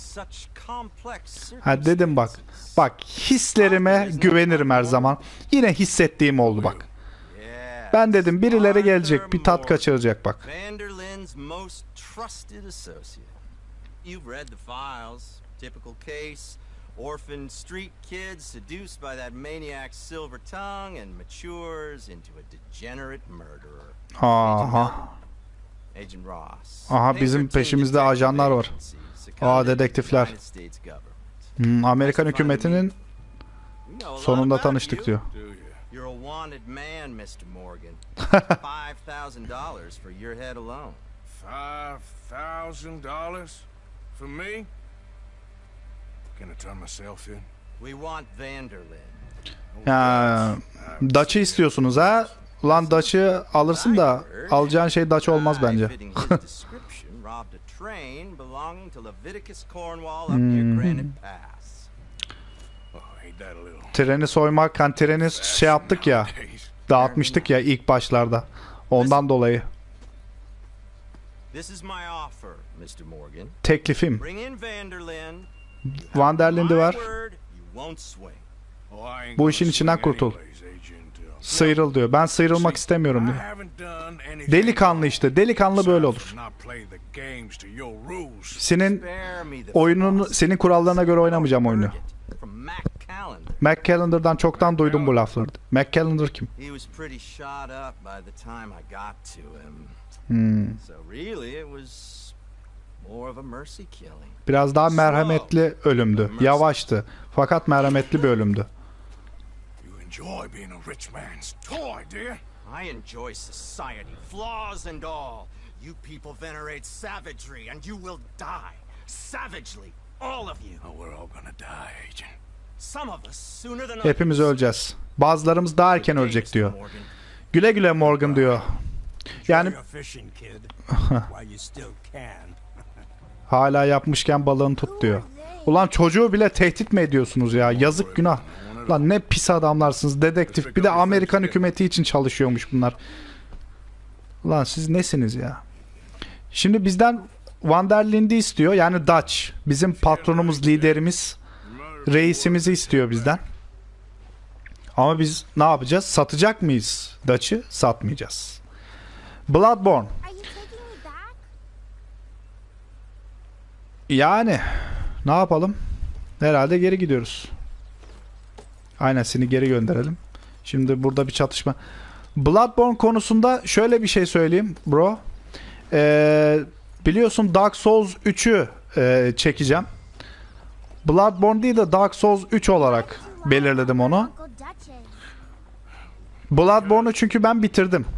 Speaker 1: Ha dedim bak. Bak hislerime güvenirim her zaman. Yine hissettiğim oldu bak. Ben dedim birileri gelecek bir tat kaçıracak bak.
Speaker 8: Vanderlin's most trusted associate. You've read the files. Typical case. Orphaned street kid seduced by that maniac's silver tongue and matures into a degenerate murderer.
Speaker 1: Aha.
Speaker 8: Agent Ross.
Speaker 1: Aha, bizim peşimizde ajanlar var. Aa, dedektifler. Hmm, Amerikan hükümetinin sonunda tanıştık diyor.
Speaker 5: Do you?
Speaker 8: You're a wanted man, mister Morgan. Five thousand dollars for your head alone.
Speaker 5: Five thousand dollars for me? Can I turn myself in?
Speaker 8: We want Vanderlin.
Speaker 1: Ya Dutch'ı istiyorsunuz ha? Ulan Dutch'ı alırsın da alacağın şey Dutch olmaz bence.
Speaker 8: Fitting his description, robbed a train belonging to Leviticus Cornwall up near Granite Pass.
Speaker 5: Oh, ain't that a little?
Speaker 1: Treni soymak, hani treni şey yaptık ya,
Speaker 5: Nowadays.
Speaker 1: dağıtmıştık ya ilk başlarda. Ondan dolayı.
Speaker 8: This is my offer, mister Morgan.
Speaker 1: Teklifim.
Speaker 8: Bring in Vanderlin.
Speaker 1: Vanderlind'i
Speaker 8: My
Speaker 1: ver.
Speaker 8: word, you won't swing.
Speaker 5: Oh, I ain't
Speaker 1: Bu
Speaker 5: gonna
Speaker 1: işin içinden
Speaker 5: swing
Speaker 1: kurtul.
Speaker 5: anyways, Agent. Uh,
Speaker 1: Sıyrıl diyor. Ben sıyrılmak istemiyorum
Speaker 5: I
Speaker 1: diyor.
Speaker 5: haven't done anything
Speaker 1: Delikanlı işte. Delikanlı böyle olur.
Speaker 5: aside from not playing the games to your rules.
Speaker 1: Senin
Speaker 8: Spare me the
Speaker 1: oyununu, senin kurallarına göre oynamayacağım oyunu.
Speaker 8: From Mac Calendar.
Speaker 1: McCalendar'dan çoktan duydum bu lafları. McCalendar kim?
Speaker 8: He was pretty shot up by the time I got to him.
Speaker 1: Hmm.
Speaker 8: So really it was more of a mercy killing.
Speaker 1: Biraz daha merhametli ölümdü. Yavaştı. Fakat merhametli bir ölümdü.
Speaker 5: You enjoy being a rich man's toy, do you?
Speaker 8: I enjoy society, flaws and all. You people venerate savagery, and you will die. Savagely. All of you.
Speaker 5: Oh, we're all gonna die, Agent.
Speaker 8: Some of us sooner than
Speaker 1: Hepimiz öleceğiz. Bazılarımız daha erken ölecek diyor. Güle güle Morgan diyor. Yani hala yapmışken balığını tut diyor. Ulan çocuğu bile tehdit mi ediyorsunuz ya? Yazık, günah. Lan ne pis adamlarsınız, dedektif. Bir de Amerikan hükümeti için çalışıyormuş bunlar. Ulan siz nesiniz ya? Şimdi bizden Vanderlind'i istiyor. Yani Dutch. Bizim patronumuz, liderimiz, reisimizi istiyor bizden. Ama biz ne yapacağız? Satacak mıyız Dutch'ı? Satmayacağız. Bloodborne. Yani ne yapalım? Herhalde geri gidiyoruz. Aynen, seni geri gönderelim. Şimdi burada bir çatışma. Bloodborne konusunda şöyle bir şey söyleyeyim bro. Ee, biliyorsun Dark Souls üçü e, çekeceğim. Bloodborne değil de Dark Souls üç olarak belirledim onu. Bloodborne'u çünkü ben bitirdim.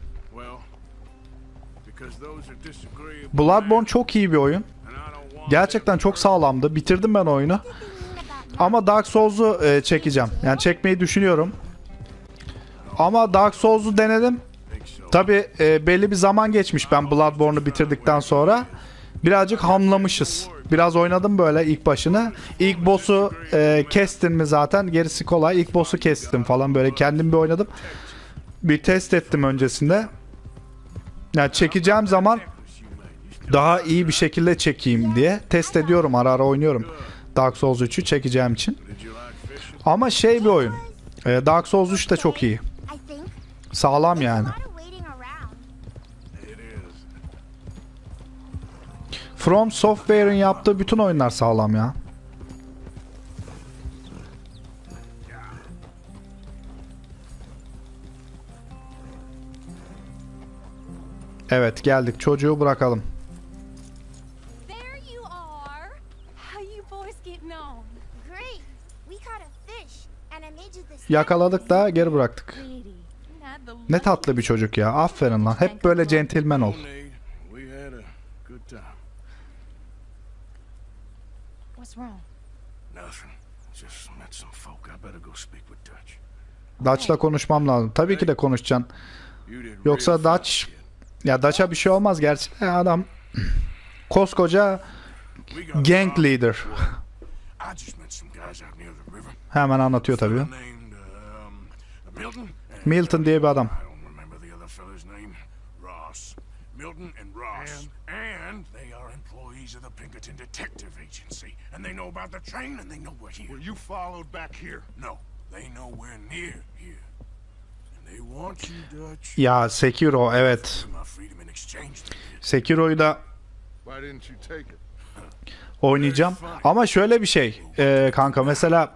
Speaker 1: Bloodborne çok iyi bir oyun. Gerçekten çok sağlamdı. Bitirdim ben oyunu. Ama Dark Souls'u e, çekeceğim. Yani çekmeyi düşünüyorum. Ama Dark Souls'u denedim. Tabi e, belli bir zaman geçmiş ben Bloodborne'u bitirdikten sonra. Birazcık hamlamışız. Biraz oynadım böyle ilk başını. İlk boss'u e, kestin mi zaten gerisi kolay. İlk boss'u kestim falan, böyle kendim bir oynadım. Bir test ettim öncesinde. Yani çekeceğim zaman daha iyi bir şekilde çekeyim diye test ediyorum, ara ara oynuyorum. Dark Souls üçü çekeceğim için. Ama şey bir oyun. E, Dark Souls üç de çok iyi. Sağlam yani. From Software'in yaptığı bütün oyunlar sağlam ya. Evet, geldik. Çocuğu bırakalım. Yakaladık da geri bıraktık. Ne tatlı bir çocuk ya. Aferin lan. Hep böyle centilmen ol. Dutch'la konuşmam lazım. Tabii ki de konuşacaksın. Yoksa Dutch, ya Dutch'a bir şey olmaz gerçi. Adam koskoca gang leader. Hemen anlatıyor tabii. Milton diye bir adam.
Speaker 5: Milton and Ross, and they are employees of the Pinkerton Detective Agency, and they know about the train, and they know we're here.
Speaker 7: Were you followed back here?
Speaker 5: No, they know we're near here, and they want you, Dutch.
Speaker 1: Ya Sekiro, evet. Sekiro'yu da
Speaker 7: Why didn't you take it?
Speaker 1: oynayacağım. Ama şöyle bir şey e, kanka, mesela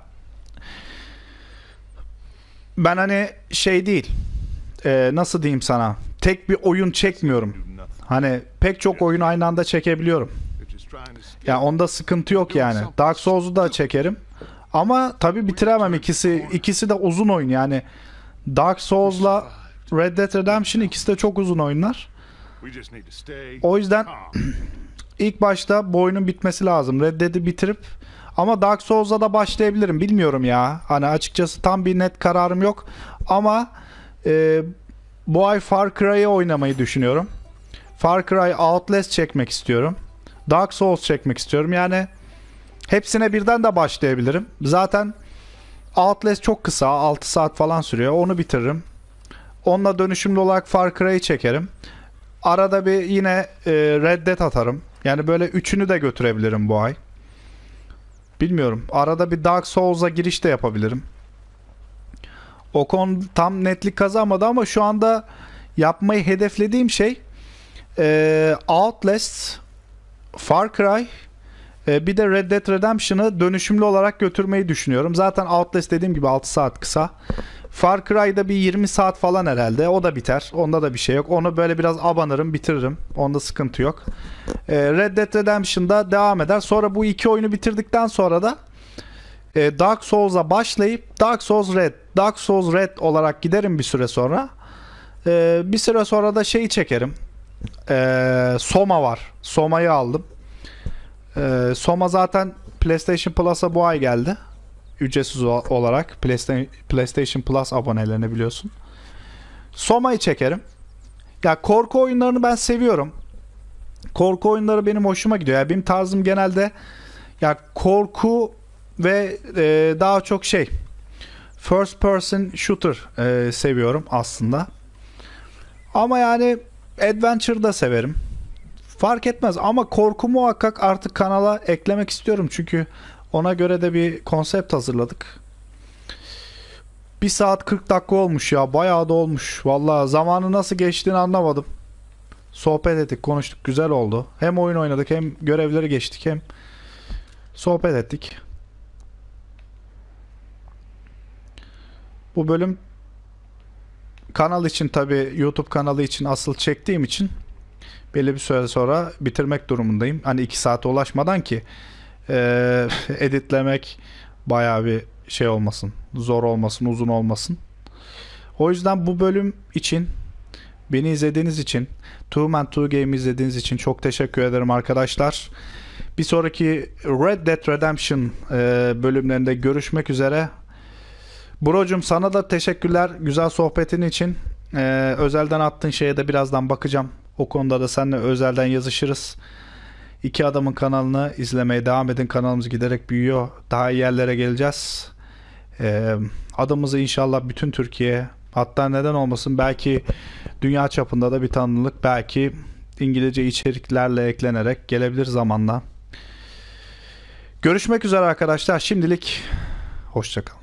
Speaker 1: ben hani şey değil, e, nasıl diyeyim sana, tek bir oyun çekmiyorum. Hani pek çok oyun aynı anda çekebiliyorum. Yani onda sıkıntı yok yani. Dark Souls'u da çekerim. Ama tabii bitiremem ikisi. İkisi de uzun oyun yani. Dark Souls'la Red Dead Redemption ikisi de çok uzun oyunlar. O yüzden ilk başta bu oyunun bitmesi lazım. Red Dead'i bitirip ama Dark Souls'a da başlayabilirim. Bilmiyorum ya. Hani açıkçası tam bir net kararım yok. Ama e, bu ay Far Cry'ı oynamayı düşünüyorum. Far Cry, Outlast çekmek istiyorum. Dark Souls çekmek istiyorum. Yani hepsine birden de başlayabilirim. Zaten Outlast çok kısa. altı saat falan sürüyor. Onu bitiririm. Onunla dönüşümlü olarak Far Cry'ı çekerim. Arada bir yine e, Red Dead atarım. Yani böyle üçünü de götürebilirim bu ay. Bilmiyorum. Arada bir Dark Souls'a giriş de yapabilirim. O konu tam netlik kazanmadı ama şu anda yapmayı hedeflediğim şey e, Outlast, Far Cry, e, bir de Red Dead Redemption'ı dönüşümlü olarak götürmeyi düşünüyorum. Zaten Outlast dediğim gibi altı saat kısa. Far Cry'da bir yirmi saat falan herhalde. O da biter. Onda da bir şey yok. Onu böyle biraz abanırım, bitiririm. Onda sıkıntı yok. E, Red Dead Redemption'da devam eder. Sonra bu iki oyunu bitirdikten sonra da e, Dark Souls'a başlayıp Dark Souls Red, Dark Souls Red olarak giderim bir süre sonra. E, bir süre sonra da şeyi çekerim. Ee, Soma var. Soma'yı aldım. Ee, Soma zaten PlayStation Plus'a bu ay geldi. Ücretsiz olarak PlayStation Plus abonelerine biliyorsun. Soma'yı çekerim. Ya korku oyunlarını ben seviyorum. Korku oyunları benim hoşuma gidiyor. Yani benim tarzım genelde ya korku ve e, daha çok şey first person shooter e, seviyorum aslında. Ama yani adventure da severim. Fark etmez ama korku muhakkak artık kanala eklemek istiyorum. Çünkü ona göre de bir konsept hazırladık. bir saat kırk dakika olmuş ya. Bayağı da olmuş. Vallahi zamanı nasıl geçtiğini anlamadım. Sohbet ettik, konuştuk. Güzel oldu. Hem oyun oynadık, hem görevleri geçtik, hem sohbet ettik. Bu bölüm kanal için, tabi YouTube kanalı için asıl çektiğim için belli bir süre sonra bitirmek durumundayım. Hani iki saate ulaşmadan ki e, editlemek bayağı bir şey olmasın. Zor olmasın, uzun olmasın. O yüzden bu bölüm için, beni izlediğiniz için, Two Man Two Game izlediğiniz için çok teşekkür ederim arkadaşlar. Bir sonraki Red Dead Redemption e, bölümlerinde görüşmek üzere. Brocum, sana da teşekkürler güzel sohbetin için. Ee, özelden attığın şeye de birazdan bakacağım. O konuda da seninle özelden yazışırız. İki Adamın kanalını izlemeye devam edin. Kanalımız giderek büyüyor. Daha iyi yerlere geleceğiz. Ee, adımızı inşallah bütün Türkiye, hatta neden olmasın belki dünya çapında da bir tanınırlık, belki İngilizce içeriklerle eklenerek gelebilir zamanla. Görüşmek üzere arkadaşlar. Şimdilik hoşça kalın.